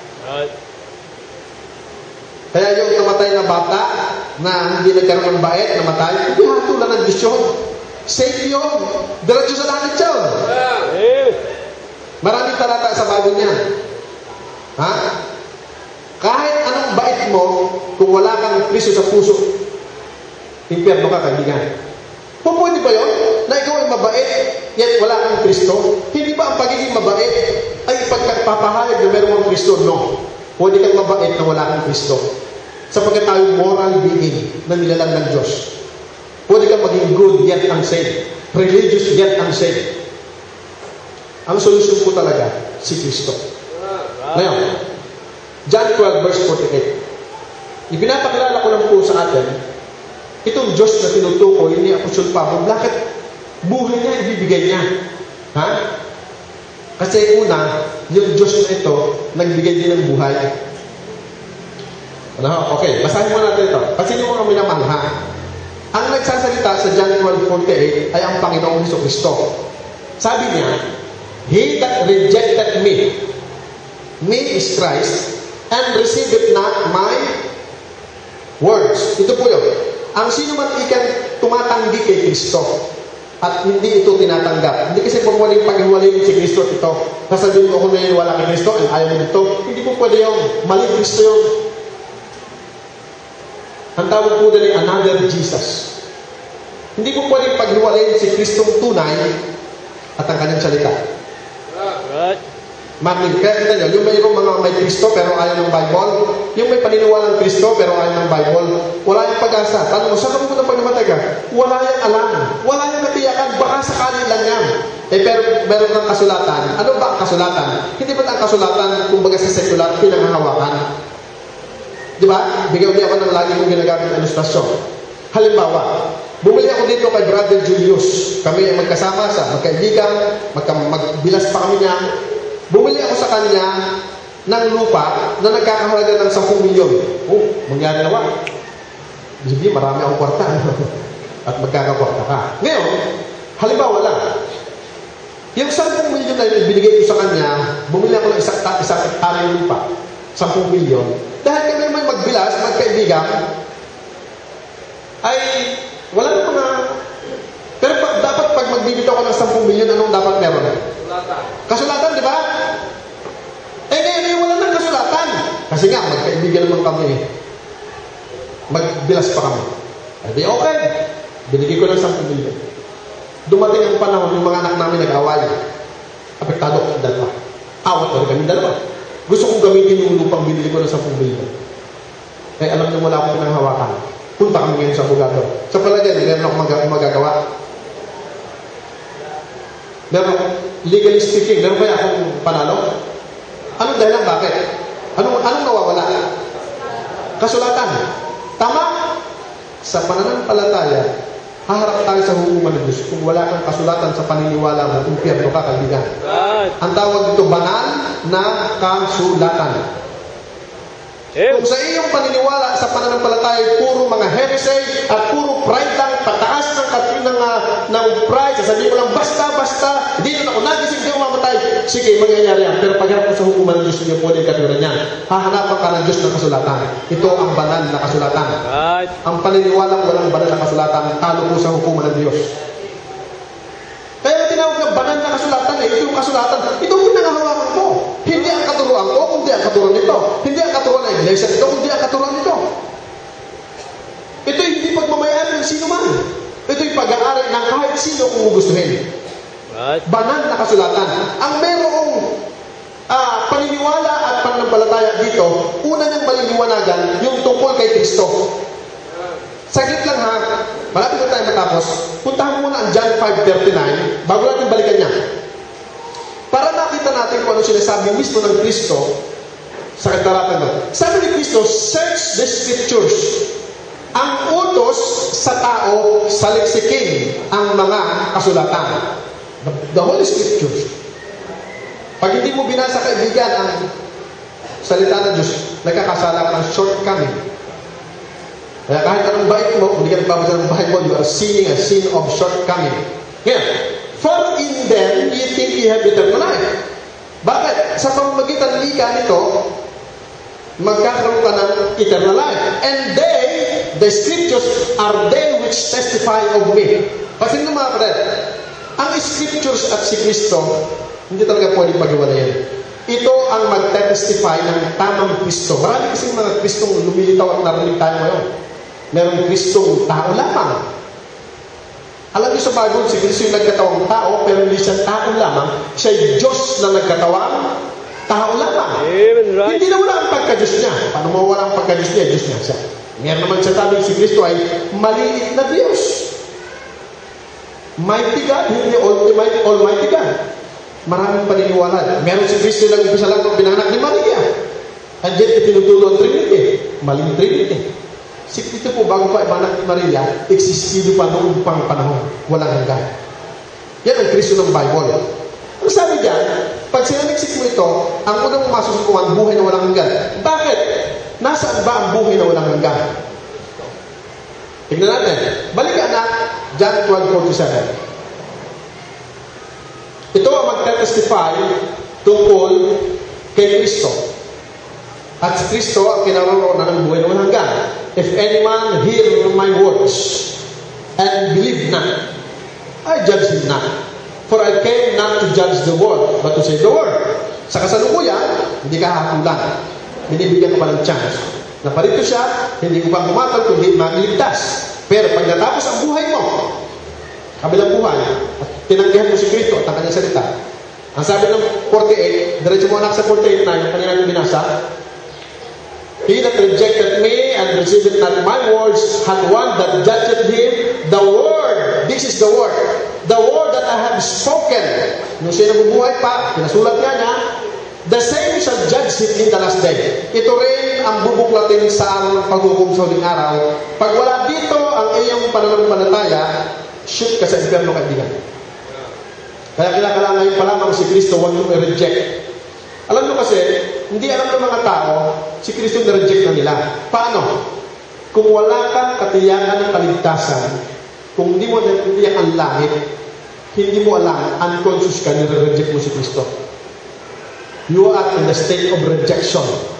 Kaya yung namatay na bata na hindi nagkaroon ng bait, namatay, hindi hatulan ng Diyos yun. Safe yun. Diretso sa langit yun. Maraming talata sa bago niya. Ha? Kahit anong bait mo, kung wala kang Kristo sa puso, impyerno ka, kaibigan. Kung pwede ba yun? Na ikaw ay mabait, yet wala kang Kristo? Hindi ba ang pagiging mabait ay pagpapahayag na meron kang Kristo? No. Pwede kang mabait na wala kang Kristo. Sapagkat tayo moral being na nilalang ng Diyos. Pwede kang maging good yet unsaved. Religious yet unsaved. Ang solusyon po talaga, si Kristo. Ngayon, John twelve verse forty-eight. Ipinapakilala ko lang po sa atin Itong Diyos na tinutukoy ni Apostol Pablo, bakit buhay niya ibibigay niya? Ha? Kasi una, yung Diyos na ito, nagbigay din ng buhay. Ano? Okay, basahin mo natin ito. Kasi yung mga minamahal, ha? Ang nagsasalita sa John twelve forty-eight ay ang Panginoong Jesucristo. Sabi niya, He that rejected me, me is Christ, and received not my words. Ito po yun. Ang sino man ikan tumatanggi kay Kristo at hindi ito tinatanggap. Hindi kasi kung walang paghiwalayin si Kristo ito. Sasabihin ko kung naniniwala kay Kristo and ayaw mo dito. Hindi po pwede yung mali Kristo yung. Ang tawag po din ay another Jesus. Hindi po pwede paghiwalayin si Kristong tunay at ang kanyang salita. Right. Martin, kaya kita nyo, yung mayroong mga may Kristo pero ayaw ng Bible, yung may paniniwalang Kristo pero ayaw ng Bible, wala yung pag-asa. Tanong mo, saan ka pumunta pag namatay ka? Wala yung alam. Wala yung natiyakan. Baka sakali lang yan. Eh, pero meron ng kasulatan. Ano ba ang kasulatan? Hindi ba ang kasulatan, kumbaga sa secular, pinanghahawakan? Di ba? Bigyan niya ako ng lagi kong ginagamit na ilustrasyon. Halimbawa, bumili ako dito kay Brother Julius. Kami ay magkasama sa magkaibigan, magka, magbilas pa kami niya. Bumili ako sa kanya ng lupa na nagkakahalaga ng ten milyon. Oh, mangyari nawa. Sabi, marami akong kwarta. At magkakakwarta ka. Ngayon, halimbawa lang, yung ten milyon na binigay ko sa kanya, bumili ako ng isang isang hektare ng lupa. ten milyon. Dahil kami may magbilas, magkaibigan, ay wala na mga. Pero pag, dapat pag magbibitaw ko ng ten milyon, anong dapat meron? Kasulatan. Kasulatan, di ba? Eh ngayon, eh, wala nang kasulatan. Kasi nga, magkaibigan naman kami. Magbilas pa kami. Eh di okay. Binigay ko ng ten milyon. Dumating ang panahon, yung mga anak namin nag-away. Apektado ang dalawa. Awat na rin kami dalawa. Gusto kong gamitin yung lupang binili ko ng ten milyon. Eh alam niyo, wala akong pinanghawakan. Punta kami ngayon sa abogado. Sa palagay, meron akong mag- magagawa. Meron, legally speaking, meron kaya akong panalo? Anong dahilan? Bakit? Anong, anong nawawala? Kasulatan. Tama? Sa pananampalataya, haharap tayo sa hukuman ng Diyos kung wala kang kasulatan sa paniniwala mo, impyerno ka, kaibigan. Ang tawag dito, banal na kasulatan. Kung sa iyong paniniwala sa pananampalataya puro mga heresy at puro pride lang, pataas ng ng, uh, ng pride, sasabihin mo lang, basta-basta, dito na ako nagising, di ako mamatay. Sige, mangyayari yan. Pero pagharap mo sa hukuman ng Diyos, hindi po din katulad niyan. Hahanapan ka ng Diyos ng kasulatan. Ito ang banal na kasulatan. Right. Ang paniniwala walang banal na kasulatan, talo po sa hukuman ng Diyos. Kaya tinawag ng banal na kasulatan, eh, ito yung kasulatan. Ito yung pinangahawakan ko. Hindi ang katuruan ko, kundi ang katuruan nito. Hindi ang katuruan ng iglesia nito, kundi ang katuruan nito. Ito yung hindi pagmamayari ng sino man. Ito yung pag-aaral ng kahit sino kung gustuhin. Right. Banal na kasulatan. Ang merong uh, paniniwala at pananampalataya dito, una niyang maliliwanagan yung tungkol kay Kristo. Saglit lang ha, malapit na tayo matapos, puntahan mo muna ang John five thirty-nine bago natin balikan niya. Para nakita natin kung ano sinasabi mismo ng Kristo sa kataratan doon. Sabi ni Kristo, search the scriptures. Ang utos sa tao, saliksikin ang mga kasulatan. The, the Holy Scriptures. Pag hindi mo binasa, kaibigan, ang salita ng Diyos, nagkakasala ka ng shortcoming. Kaya kahit anong bait mo, hindi ka nagbabasa ng Bible, you are sinning a sin of shortcoming. Ngayon, for in them, you think you have eternal life. Bakit? Sa pamamagitan lika nito, magkakaroon ka ng eternal life. And they, the scriptures, are they which testify of me. Kasi nung mga kapatid, ang scriptures at si Kristo, hindi talaga pwedeng pag-iwalayan. Ito ang mag-testify ng tamang Kristo. Marami kasi mga Kristong lumilitaw at narinig tayo ngayon. Merong Kristong tao lamang. Alam niyo sa Bible, si Kristo yung nagkatawang tao, pero hindi siya tao lamang. Siya yung Diyos na nagkatawang tao lamang. Amen, right. Hindi na wala ang pagka-Diyos niya. Paano mawala ang pagka-Diyos niya? Diyos niya siya. Ngayon naman siya sabi, si Kristo ay maliit na Diyos. Mighty God, hindi ultimate Almighty God. Maraming paniniwala. Meron si Kristo lang umpisa lang ng pinanak ni Maria. And yet, itinutulo ang Trinity. Maling Trinity. Si Cristo po, bago pa ibanak ni Maria, existido pa noong pang panahon. Walang hanggan. Yan ang Kristo ng Bible. Ang sabi diyan, pag sinaniksik mo ito, ang unang masusukuhan, buhay na walang hanggan. Bakit? Nasaan ba ang buhay na walang hanggan? Tignan natin. Balikan na, John twelve forty-seven. Ito ang magte-testify tungkol kay Kristo. At si Kristo ang kinaroroonan ng buhay na walang hanggan. If any man hear my words and believe not, I judge him not. For I came not to judge the world, but to save the world. Sa kasalukuyan, hindi ka hakulan. Binibigyan ka pa ng chance. Naparito siya, hindi upang kumatol, kundi magliligtas. Pero pag natapos ang buhay mo, kabilang buhay, at tinanggihan mo si Kristo at ang kanyang salita, ang sabi ng forty-eight, diretso mo anak sa forty-eight na yung kanina yung binasa, he that rejected me and received not my words had one that judged him. The word, this is the word, the word that I have spoken. Nung siya nabubuhay pa, pinasulat niya niya, the same shall judge him in the last day. Ito rin ang bubuklatin sa araw ng paghukom sa huling araw. Pag wala dito ang iyong pananampalataya, shoot ka sa impyerno, kaibigan. Kaya kinakailangan ngayon pa lamang si Kristo, huwag mong i-reject. Alam nyo kasi, hindi alam ng mga tao, si Kristo na-reject na nila. Paano? Kung wala kang katiyakan ng kaligtasan, kung hindi mo natiyak ang langit, hindi mo alam, unconscious ka, nire-reject mo si Kristo. You are in the state of rejection.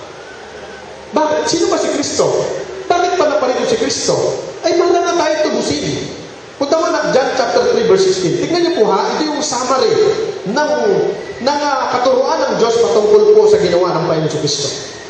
Bakit? Sino ba si Kristo? Bakit pa naparito si Kristo? Ay, mahal na tayo tubusin. Punta mo na John chapter three verse sixteen. Tignan niyo po ha, ito yung summary ng, ng uh, katuruan ng Diyos patungkol po sa ginawa ng Panginoon si Kristo.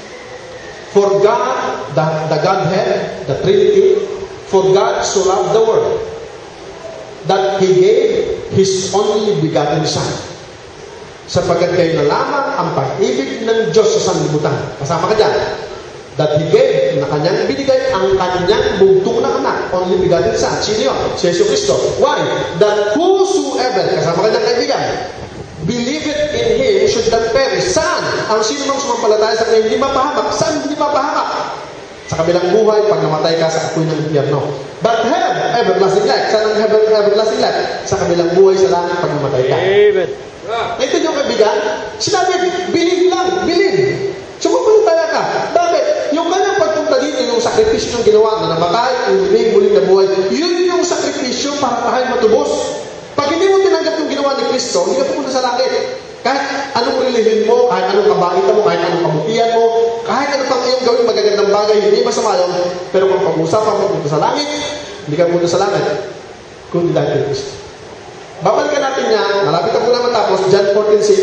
For God, the, the Godhead, the Trinity, for God so loved the world that He gave His only begotten Son. Sapagkat kayo na lamang ang pag-ibig ng Diyos sa sanlibutan. Kasama ka dyan. That He gave, na kanyang binigay ang kanyang bugtong na anak, only begotten Son. Sino yun? Si Yesu Cristo. Why? That whosoever, kasama ka dyan kaibigan, believe it in Him should not perish. Saan? Ang sino mang sumampalataya sa kanya hindi mapahamak. Saan hindi mapahamak? Sa kabilang buhay, pag namatay ka sa apoy ng impyerno. But have everlasting life. Saan ang have everlasting life? Sa kabilang buhay sa langit pag namatay ka. Amen. Ito yung kaibigan, sinabi, believe lang, believe. Sumampalataya ka. Bakit? Yung kanyang pagpunta dito, yung sakripisyo ng ginawa na namatay, yung muling muling na buhay, yun yung sakripisyo para tayo matubos. Pag hindi mo tinanggap yung ginawa ni Kristo, hindi ka pupunta sa langit. Kahit anong relihiyon mo, kahit anong kabaitan mo, kahit anong kabutihan mo, kahit anong pang iyong gawin magagandang bagay, hindi masama yun. Pero kung pag-uusapan mo punta sa langit, hindi ka punta sa langit. Kundi dahil kay Kristo. Babalikan natin niya, malapit na po na matapos, John fourteen six.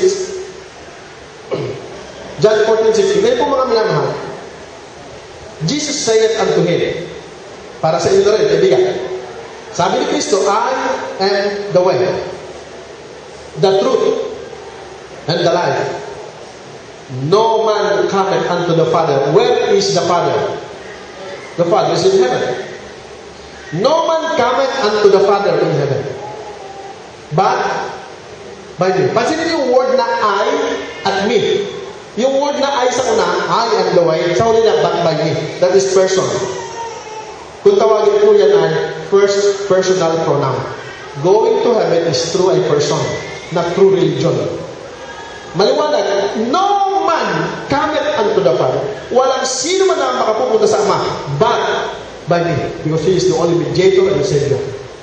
John fourteen six. Ngayon po mga minamahal. Jesus said unto him, para sa inyo na rin, kaibigan. Sabi ni Kristo, I am the way, the truth, and the life. No man cometh unto the Father. Where is the Father? The Father is in heaven. No man cometh unto the Father in heaven. But, by me. Pansinin yung word na I at me. Yung word na I sa una, I am the way. Sa huli na, but by me. That is person. Kung tawagin po yan ay first personal pronoun. Going to heaven is through a person, not through religion. Maliwanag, no man cometh unto the Father. Walang sino man na makapupunta sa Ama, but by me. Because He is the only mediator and Savior.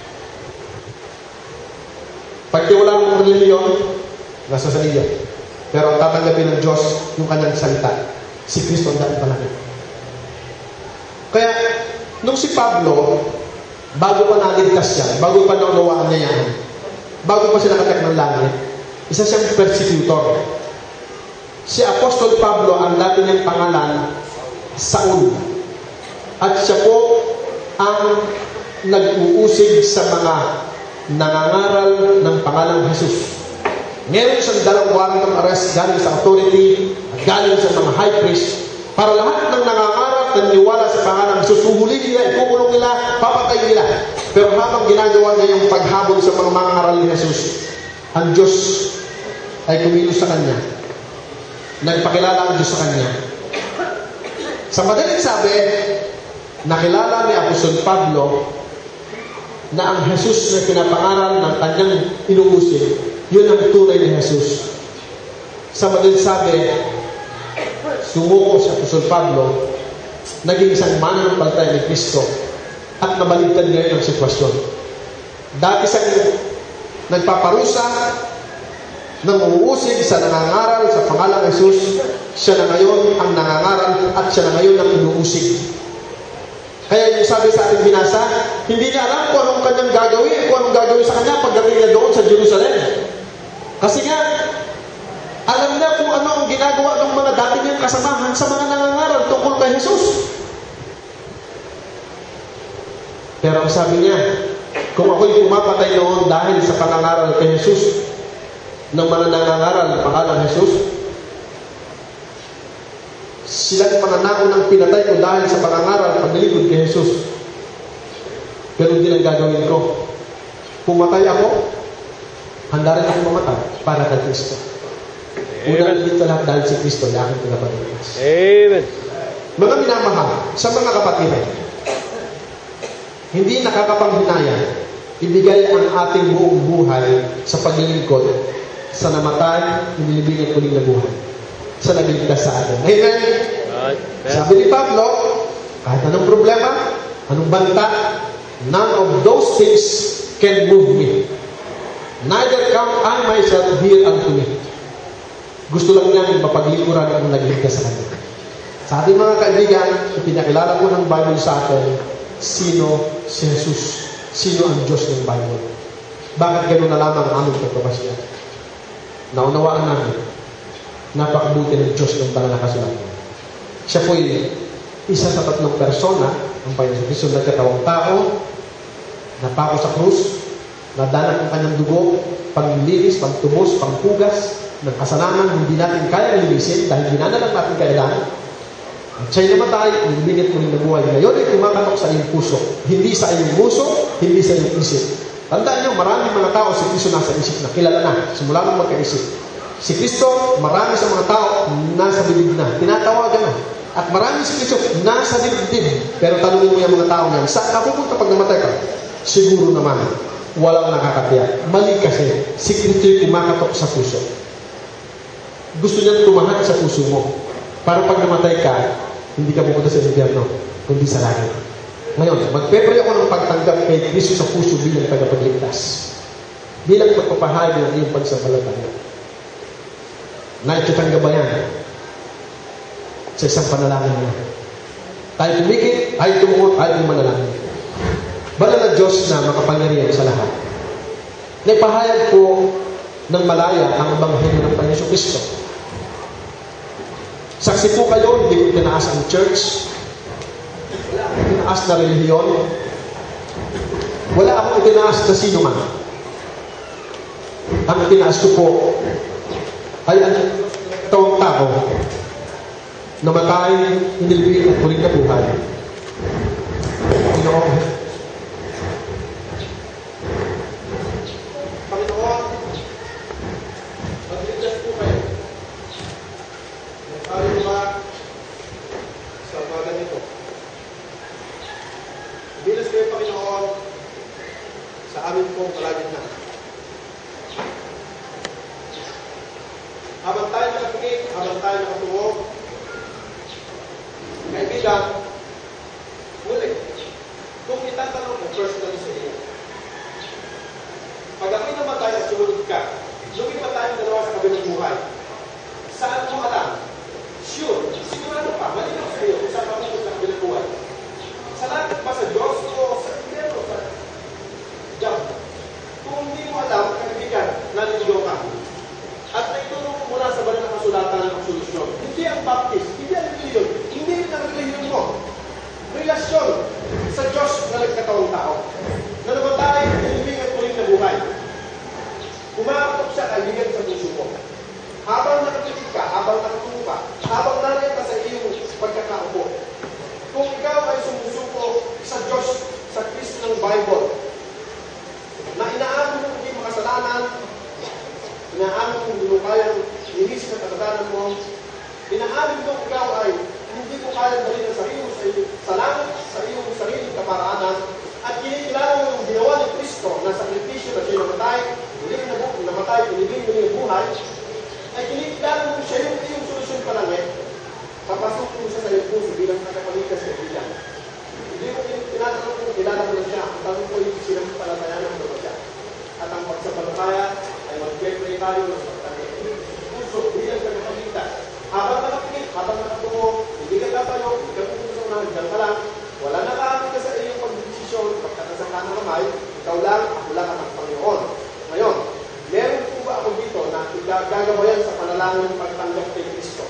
Pag wala mong reliyon, nasa sa iyo. Pero ang tatanggapin ng Diyos, yung kanyang salita. Si Kristo ang daan palagi. Kaya, nung si Pablo, bago pa naligtas siya, bago pa naunawaan niya yan, bago pa siya nakatak ng langit, isa siyang persecutor. Si Apostol Pablo, ang dati niyang pangalan, Saul. At siya po ang nag-uusig sa mga nangangaral ng pangalang Jesus. Meron siyang dalawang warrant of arrest galing sa authority at galing sa mga high priest para lahat ng nangangaral at naniwala sa pangalang Jesus, suhulin nila, ikukulong nila, papatay nila. Pero habang ginagawa niya yung paghabol sa mga mangangaral ni Jesus, ang Diyos ay kumilos sa kanya. Nagpakilala ang Diyos sa kanya. Sa madaling sabi, nakilala ni Apostol Pablo na ang Jesus na pinapangaral ng kanyang inuusig, yun ang tunay ni Jesus. Sa madaling sabi, sumuko si Apostol Pablo, naging isang mananampalataya ni Kristo at nabaligtad ngayon ang sitwasyon. Dati siyang nagpaparusa, nanguusig sa nangangaral sa pangalang Jesus, siya na ngayon ang nangangaral at siya na ngayon ang inuusig. Kaya yung sabi sa ating binasa, hindi niya alam kung anong kanyang gagawin, kung anong gagawin sa kanya pagdating niya doon sa Jerusalem. Kasi nga, alam niya kung ano ang ginagawa ng mga dati niyang kasamahan sa mga nangangaral tungkol kay Jesus. Pero ang sabi niya, kung ako'y pumapatay noon dahil sa pangangaral kay Jesus, ng mga nangangaral ng pangalang Jesus, silang mga naunang pinatay ko dahil sa pangangaral pagniligod kay Jesus. Pero hindi lang gagawin ko. Pumatay ako, handa rin ako mamatay para kay Kristo. Una dito lahat dahil si Kristo, yung aking pinapatigas. Amen. Mga minamahal, sa mga kapatid, hindi nakakapanghinaya ibigay ang ating buong buhay sa paglilingkod sa namatay, inilibigay ko na buhay sa nagligtas sa atin. Amen? Right. Sabi ni Pablo, kahit anong problema, anong banta, none of those things can move me. Neither come I myself here unto me. Gusto lang niyang mapaglikuran ang nagligtas sa kanya. Sa ating mga kaibigan, ipinakilala ko ng Bible sa atin, sino si Jesus? Sino ang Diyos ng Bible? Bakit gano'n na lamang ang aming pagpapasya? Naunawaan namin, napakabuti ng Diyos ng banal na kasulatan. Siya po'y isa sa tatlong persona, ang Panginoon Kristo nagkatawang tao, napako sa krus, nadanak ang kanyang dugo, paglilinis, pagtubos, panghugas ng kasalanan, hindi natin kaya linisin dahil ginanalang natin kailangan. At siya'y namatay, nilibigit mo rin na buhay. Ngayon ay kumakatok sa iyong puso. Hindi sa iyong puso, hindi sa iyong isip. Tandaan niyo, maraming mga tao si Kristo nasa isip na. Kilala na, simula nang magkaisip. Si Kristo, marami sa mga tao nasa bibig na. Tinatawagan na. At marami si Kristo nasa dibdib. Pero tanungin mo yung mga tao niyan, saan ka pupunta pag namatay ka? Siguro naman, walang nakakatiyak. Mali kasi, si Kristo'y kumakatok sa puso. Gusto niyang tumahan sa puso mo. Para pag namatay ka, hindi ka pupunta sa impyerno, kundi sa langit. Ngayon, magpe-pray ako ng pagtanggap kay Kristo sa puso bilang tagapagligtas. Bilang pagpapahagi ng iyong pagsasalataya. Naitatanggap ba yan? Sa isang panalangin niya. Tayo tumikit, tayo tumuot, tayo manalangin. Banal na Diyos na makapangyarihan sa lahat. Naipahayag po ng malaya ang Ebanghelyo ng Panginoon Kristo. Saksi po kayo, hindi ko tinaas ang church. Wala akong tinaas na relihiyon. Wala akong tinaas na sino man. Ang tinaas ko po ay ang tawang tao namatay, inilibig at muling na buhay. Panginoon, Panginoon, magligtas po kayo. Tayo ba sa umaga nito? Bilas kayo, Panginoon, sa amin pong kalagitnaan. Habang tayo nakapikit, habang tayo nakatungo, kaibigan, muli, kung itatanong ko personally sa iyo, pag ako'y namatay at sumunod ka, lumipat tayong dalawa sa kabilang buhay, saan mo alam? Sure, sigurado pa, malinaw sa iyo kung saan mapunod sa kabilang buhay. Sa langit ba sa Diyos o sa impyerno sa Diyos? Kung hindi mo alam, kaibigan, naliligaw ka. At naitulong mo mula sa banal na kasulatan ng solusyon. Hindi ang baptist, hindi ang reliyon, hindi rin ang reliyon mo. Relasyon sa Diyos na nagkatawang tao. Na namatay, nilibigyan ko rin na buhay. Kumakatok siya, kaibigan sa puso mo. Habang nakatitig ka, habang nakatubo ka, habang nariyan ka sa iyong pagkakaupo. Kung ikaw ay sumusuko sa Diyos, sa Kristo ng Bible, na inaamin mo hindi makasalanan, inaamin mo hindi mo kayang linis na kasalanan mo, inaamin mo ikaw ay hindi mo kayang dalhin ang sarili mo sa, sa langit, sa iyong sariling kaparaanan, at kinikilala mo yung ginawa ni Kristo na sakripisyo na siya namatay, muling na bu- namatay, pinibig mo yung buhay, ay kinikilala mo siya yung iyong solusyon pa lang eh, papasok mo siya sa iyong puso bilang nakapalikas sa ilan. Hindi mo tinatanong kung kilala mo na siya, ang tanong ko yung sinampalatayanan mo ba siya. At ang pagsapalataya ay mag-get-pray tayo ng pagkakit. Puso bilang nakapalikas. Habang nakapikit, habang nakatungo, hindi ka tatayo, hindi ka puso na, dyan ka lang, wala na kaamit ka sa iyong pagdesisyon, pagkakasang ka ng kamay, ikaw lang, ako lang at ang Panginoon. Ngayon, meron po ba ako dito na gagabayan sa panalangin ng pagtanggap kay Kristo?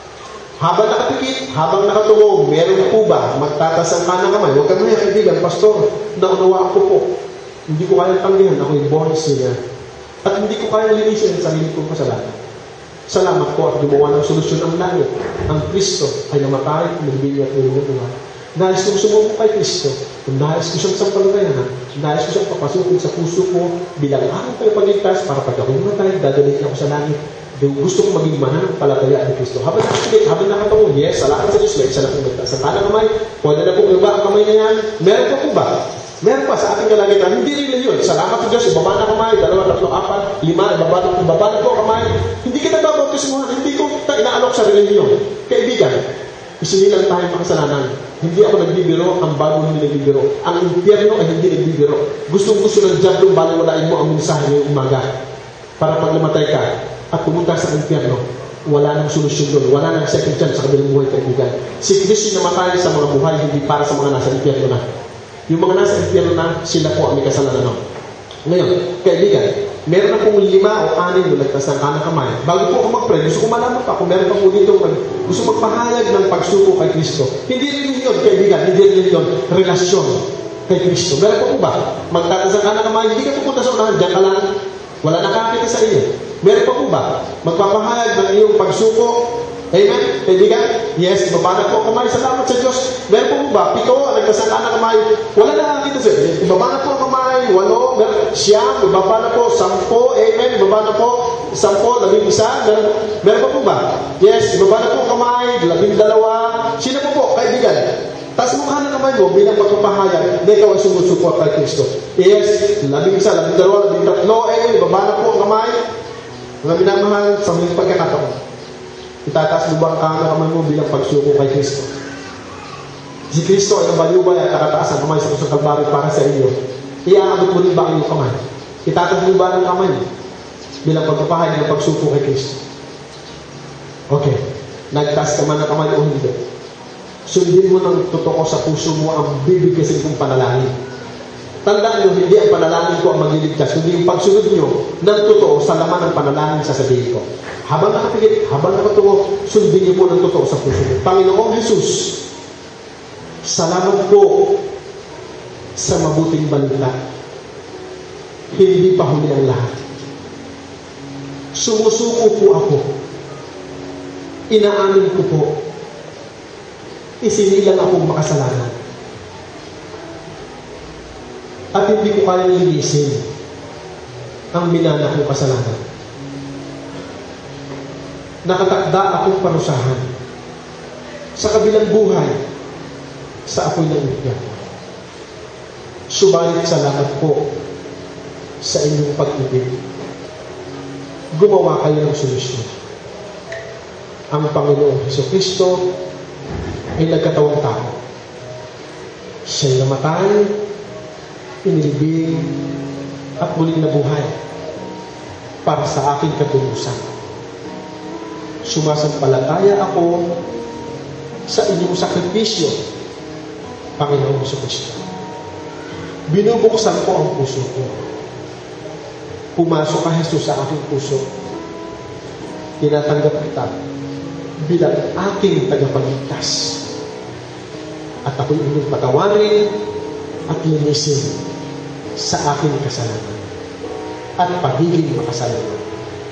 Habang nakapikit, habang nakatungo, meron po ba magtatasang ka ng kamay? Huwag ka maya, kaibigan, pastor, naunawaan ko po. Hindi ko kayang tanggihan, ako yung born sinner. At hindi ko kayang linisin ang sarili kong kasalanan. Salamat po at gumawa ng solusyon ang langit. Ang Kristo ay namatay, nagbigay at nilunod. Nais kong sumubok kay Kristo. Nais ko siyang sampalagayanan. Nais ko siyang papasukin sa puso ko bilang aking tagapagligtas para pag ako'y matay, dadalhin ako sa langit. Gusto ko maging mananampalataya ni Kristo. Habang nakapit, habang nakatungo, yes, salamat sa Diyos, may isa na pong magtas. Sa kanang kamay, pwede na pong iba ang kamay na yan. Meron pa po ba? Meron pa sa ating kalagitnaan. Hindi rin yun. Salamat sa Diyos, ibaba na kamay, dalawa, tatlo, apat, lima, ibaba na, ibaba na po kamay. Hindi kita babautismuhan, hindi ko inaalok sa reliyon. Kaibigan, isinilang tayo makasalanan. Hindi ako nagbibiro, ang bago hindi nagbibiro. Ang impyerno ay hindi nagbibiro. Gustong-gusto ng diablo, baliwalain mo ang mensahe ngayong umaga. Para pag namatay ka at pumunta sa impyerno, wala nang solusyon doon. Wala nang second chance sa kabilang buhay, kaibigan. Si Kristo namatay sa mga buhay, hindi para sa mga nasa impyerno na. Yung mga nasa impyerno na, sila po ang may kasalanan na. Ngayon, kaibigan, meron na pong lima o anim na nagtas ng kanang kamay. Bago po ako mag-pray, gusto ko malaman pa kung meron pa po dito gusto magpahayag ng pagsuko kay Kristo. Hindi rin yun, kaibigan, hindi rin yun relasyon kay Kristo. Meron pa po ba? Magtatas ng kanang kamay, hindi ka pupunta sa unahan, diyan ka lang. Wala nakakita sa iyo. Meron pa po ba? Magpapahayag ng iyong pagsuko. Amen? Kaibigan? Yes, ibaba na po kamay. Salamat sa Diyos. Meron po po ba? Pito, nagkasala na kamay. Wala na nakakita sa iyo. Ibaba na po kamay. Walo, siyam, ibaba na po. Sampo, amen. Ibaba na po. Sampo, labing isa. Meron, meron pa po ba? Yes, ibaba na po kamay. Labing dalawa. Sino po po? Kaibigan? Tapos mukha na kamay mo bilang pagpapahayag na ikaw ay sumusupport kay Kristo. Yes, labing isa, labing dalawa, labing tatlo, amen. Ibaba na po kamay. Mga minamahal sa mga pagkakataon. Itataas mo ba ang kanang kamay mo bilang pagsuko kay Kristo? Si Kristo ay nabalubay at nakataas ang kamay sa kusang kalbari para sa iyo. Iaabot mo rin ba ang iyong kamay? Itataas mo ba ang kamay bilang pagpapahayag ng pagsuko kay Kristo? Okay. Nagtaas ka man ang kamay o hindi. Sundin mo ng totoo sa puso mo ang bibigkasin kong panalangin. Tandaan nyo, hindi ang panalangin ko ang magliligtas, kundi yung pagsunod nyo ng totoo sa laman ng panalangin sa sabihin ko. Habang nakapigit, habang nakatungo, sundin nyo po ng totoo sa puso mo. Panginoong Jesus, salamat po sa mabuting balita. Hindi pa huli ang lahat. Sumusuko po ako. Inaamin ko po. Isinilang akong makasalanan. At hindi ko kayang linisin ang minana kong kasalanan. Nakatakda akong parusahan sa kabilang buhay sa apoy ng impyerno. Subalit salamat po sa inyong pag-ibig. Gumawa kayo ng solusyon. Ang Panginoong Jesucristo ay nagkatawang tao. Siya'y namatay, inilibing, at muling nabuhay para sa aking katulusan. Sumasampalataya ako sa inyong sakripisyo, Panginoong Jesucristo. Binubuksan ko ang puso ko. Pumasok ka, Jesus, sa aking puso. Tinatanggap kita bilang aking tagapagligtas. At ako'y inyong patawarin at linisin sa aking kasalanan at pagiging makasalanan.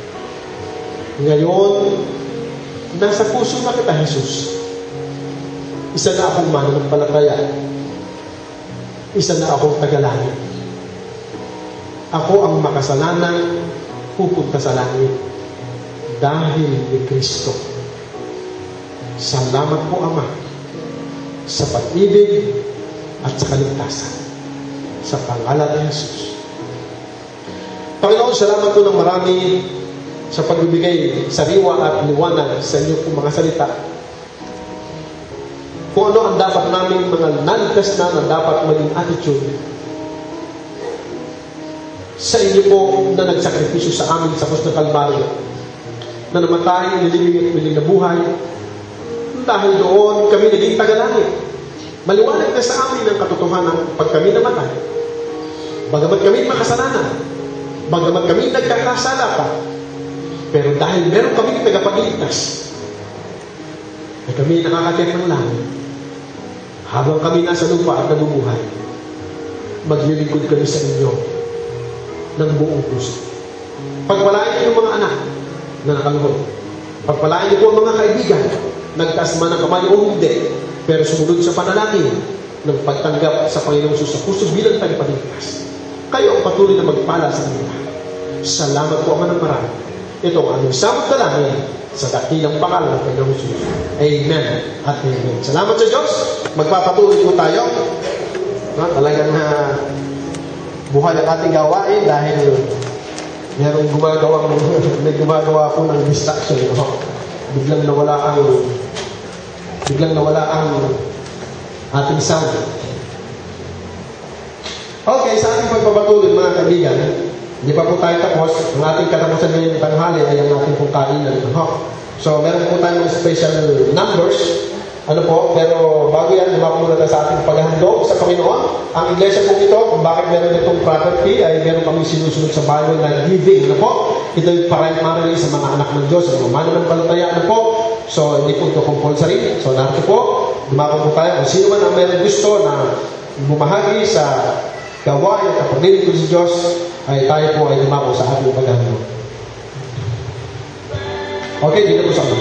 Ngayon, nasa puso na kita, Jesus. Isa na akong mananampalataya. Isa na akong tagalangit. Ako ang makasalanang pupunta sa langit dahil ni Kristo. Salamat po, Ama, sa pag-ibig at sa kaligtasan. Sa pangalan ni Jesus. Panginoon, salamat po ng marami sa pagbibigay sariwa at liwanag sa inyo pong mga salita. Kung ano ang dapat namin mga naligtas na na dapat maging attitude sa inyo po na nagsakripisyo sa amin sa krus ng Kalbaryo, na namatay, nilibing at piling na buhay. Dahil doon kami naging tagalangit. Maliwanag na sa amin ang katotohanan pag kami namatay. Bagamat kami makasalanan, bagamat kami nagkakasala pa, pero dahil meron kami tagapagligtas, ay kami nakakakit ng langit. Habang kami nasa lupa at nabubuhay, maglilingkod kami sa inyo ng buong puso. Pagpalain niyo mga anak na nakaluhod. Pagpalain niyo po ang mga kaibigan, nagtaas man ang kamay o hindi, pero sumunod sa panalangin ng pagtanggap sa Panginoong Jesus sa puso bilang tagapagligtas. Kayo ang patuloy na magpala sa kanila. Salamat po ang marami. Ito ang aming samot na langit sa dakilang pangalan ng Panginoong Jesus. Amen at amen. Salamat sa Diyos. Magpapatuloy po tayo. No, talagang uh, buhay ang ating gawain dahil mayroong gumagawa may gumagawa po ng distraction. No? Biglang nawala ang biglang nawala ang ating sound. Okay, sa ating pagpapatuloy mga kaibigan, hindi pa po tayo tapos. Ang ating katapusan ngayong tanghali ay ang ating pong kainan. No? So, meron po tayong special numbers. Ano po? Pero bago yan, lumako muna tayo sa ating paghahandog sa Panginoon. Ang iglesia po ito, kung bakit meron itong property, ay meron kami sinusunod sa Bible na giving. Ano po? Ito yung primarily sa mga anak ng Diyos, sa mga mananampalataya. Ano po? So, hindi po ito compulsory. So, narito po, lumako po tayo. Kung sino man ang meron gusto na bumahagi sa gawain at pagliling ko sa Diyos, ay tayo po ay lumako sa ating paghahandog. Okay, dito po sa akin.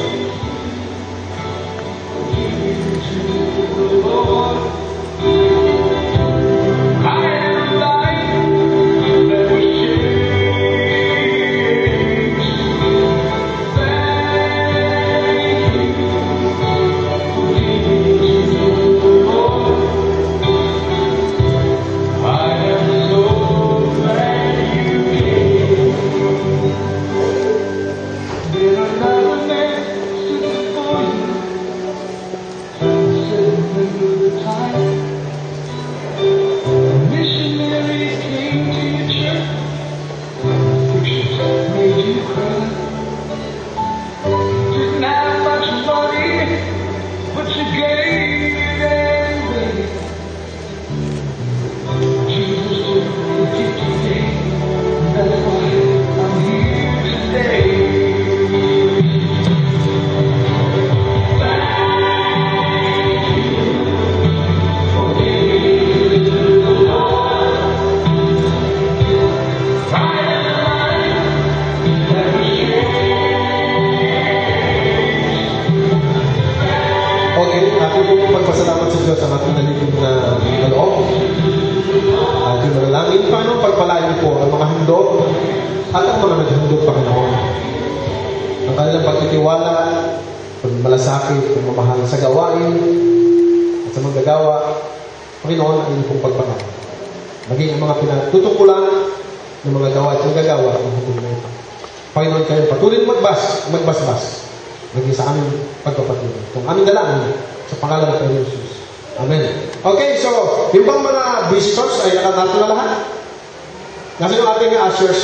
magbasbas maging sa aming pagpapatuloy. Itong aming dalangin sa pangalan ng Panginoon Jesus. Amen. Okay, so, yung bang mga visitors ay nakanato na lahat? Nasa yung ating ushers?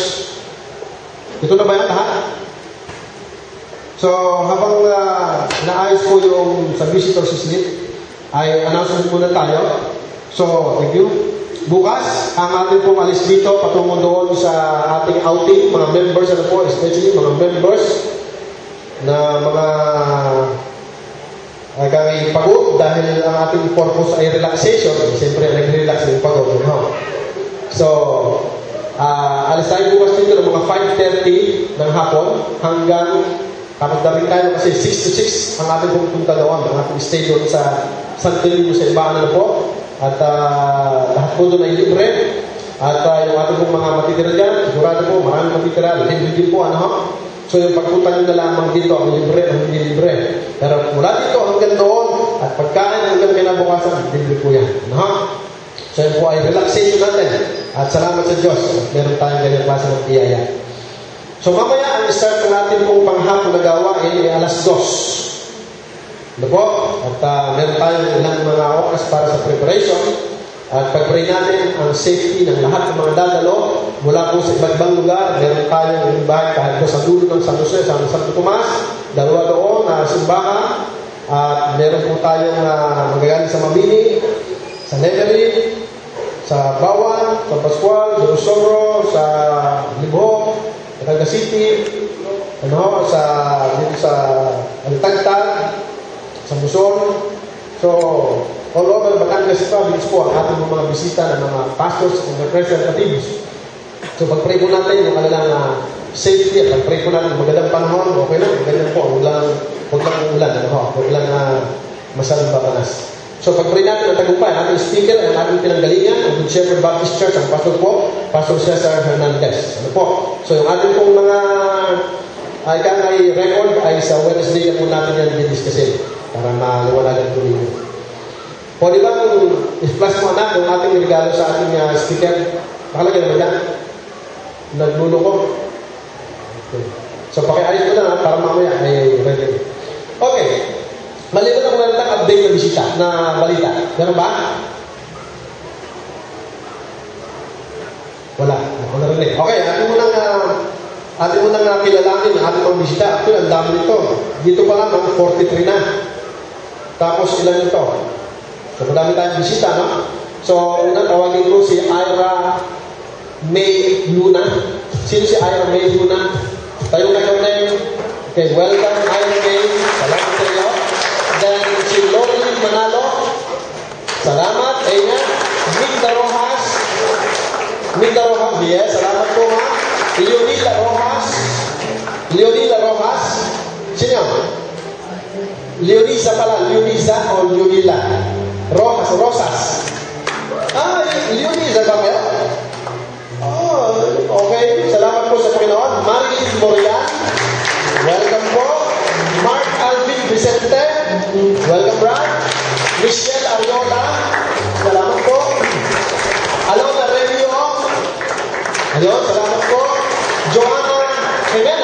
Ito na ba yan lahat? So, habang uh, naayos po yung sa visitors slip, ay announcement muna tayo. So, thank you. Bukas, ang ating pong alis dito patungo doon sa ating outing, mga members, ano po, especially mga members na mga ay kami pagod dahil ang ating purpose ay relaxation. Siyempre, nag-relax yung pagod. No? So, uh, alis tayo bukas dito ng mga five thirty ng hapon hanggang kapag dating tayo kasi six to six ang ating pupunta doon. Ang ating stay doon sa Santo Niño sa Ibaan na po. At uh, lahat po doon ay libre. At uh, yung ating pong mga matitira dyan, sigurado po, maraming matitira. Libre din po, ano? So yung pagpunta nyo na lamang dito, ang libre, ang hindi libre. Pero mula dito hanggang doon, at pagkain hanggang kinabukasan, libre po yan. No? So yan po ay relaxation natin. At salamat sa Diyos. At meron tayong ganyan klase ng biyaya. So mamaya, ang start ng ating pong panghapon na gawain ay alas dos. Ano po? At uh, meron tayong ilang mga oras para sa preparation. At pag-pray natin ang safety ng lahat ng mga dadalo mula po sa iba't ibang lugar. Meron tayong invite kahit po sa dulo ng San Jose, San Santo Tomas, dalawa doon na simbahan. At meron po tayong uh, magagaling sa Mabini, sa Nevery, sa Bawan, sa Pascual, sa Rosoro, sa Libho, sa Canga City, ano, sa, dito sa Altagtag, sa Muson. So, all over Batangas Province po ang ating mga bisita ng mga pastors and representatives. So, pag-pray po natin yung kanilang uh, safety at pag-pray po natin magandang panahon, okay lang, ganyan po, huwag lang, huwag lang ulan, ano, huwag lang uh, masyadong babanas. So, pag-pray natin ang tagumpay, ang ating speaker, ang ating pinanggalingan, ang Good Shepherd Baptist Church, ang pastor po, Pastor Cesar Hernandez. Ano po? So, yung ating pong mga ay uh, ay record ay sa Wednesday na po natin yan didiscusin para maliwanagan po ninyo. O, di ba, i-flash mo anak yung ating regalo sa ating uh, speaker? Nakalagay naman yan. Naglulo ko. Okay. So, pakiayos ko lang ha, para mamaya ay ready. Okay. Maliban ako na lang update na bisita, na balita. Meron ba? Wala. Ako na rin eh. Okay, atin mo nang, uh, atin mo nang uh, kilalanin ang ating mga bisita. Actually, ang dami nito. Dito pa lang, forty-three na. Tapos, ilan ito? So, madami tayong bisita, no? So, unang tawagin ko si Ira May Luna. Sino si Ira May Luna? Tayo na kami. Okay, welcome, Ira May. Salamat sa iyo. Then, si Lori Manalo. Salamat. Ayan. Migda Rojas. Migda Rojas. Yes, salamat po, ha. Leonila Rojas. Leonila Rojas. Sino yun? Leonisa pala. Leonisa o Leonila? Rojas. Rosas. Ah, Leonisa ba kayo? Oh, okay. Salamat po sa Panginoon. Marilyn Morian. Welcome po. Mark Alvin Vicente. Welcome, Brad. Michelle Ariola. Salamat po. Alona Revio. Ayun, salamat po. Joanna Jimenez.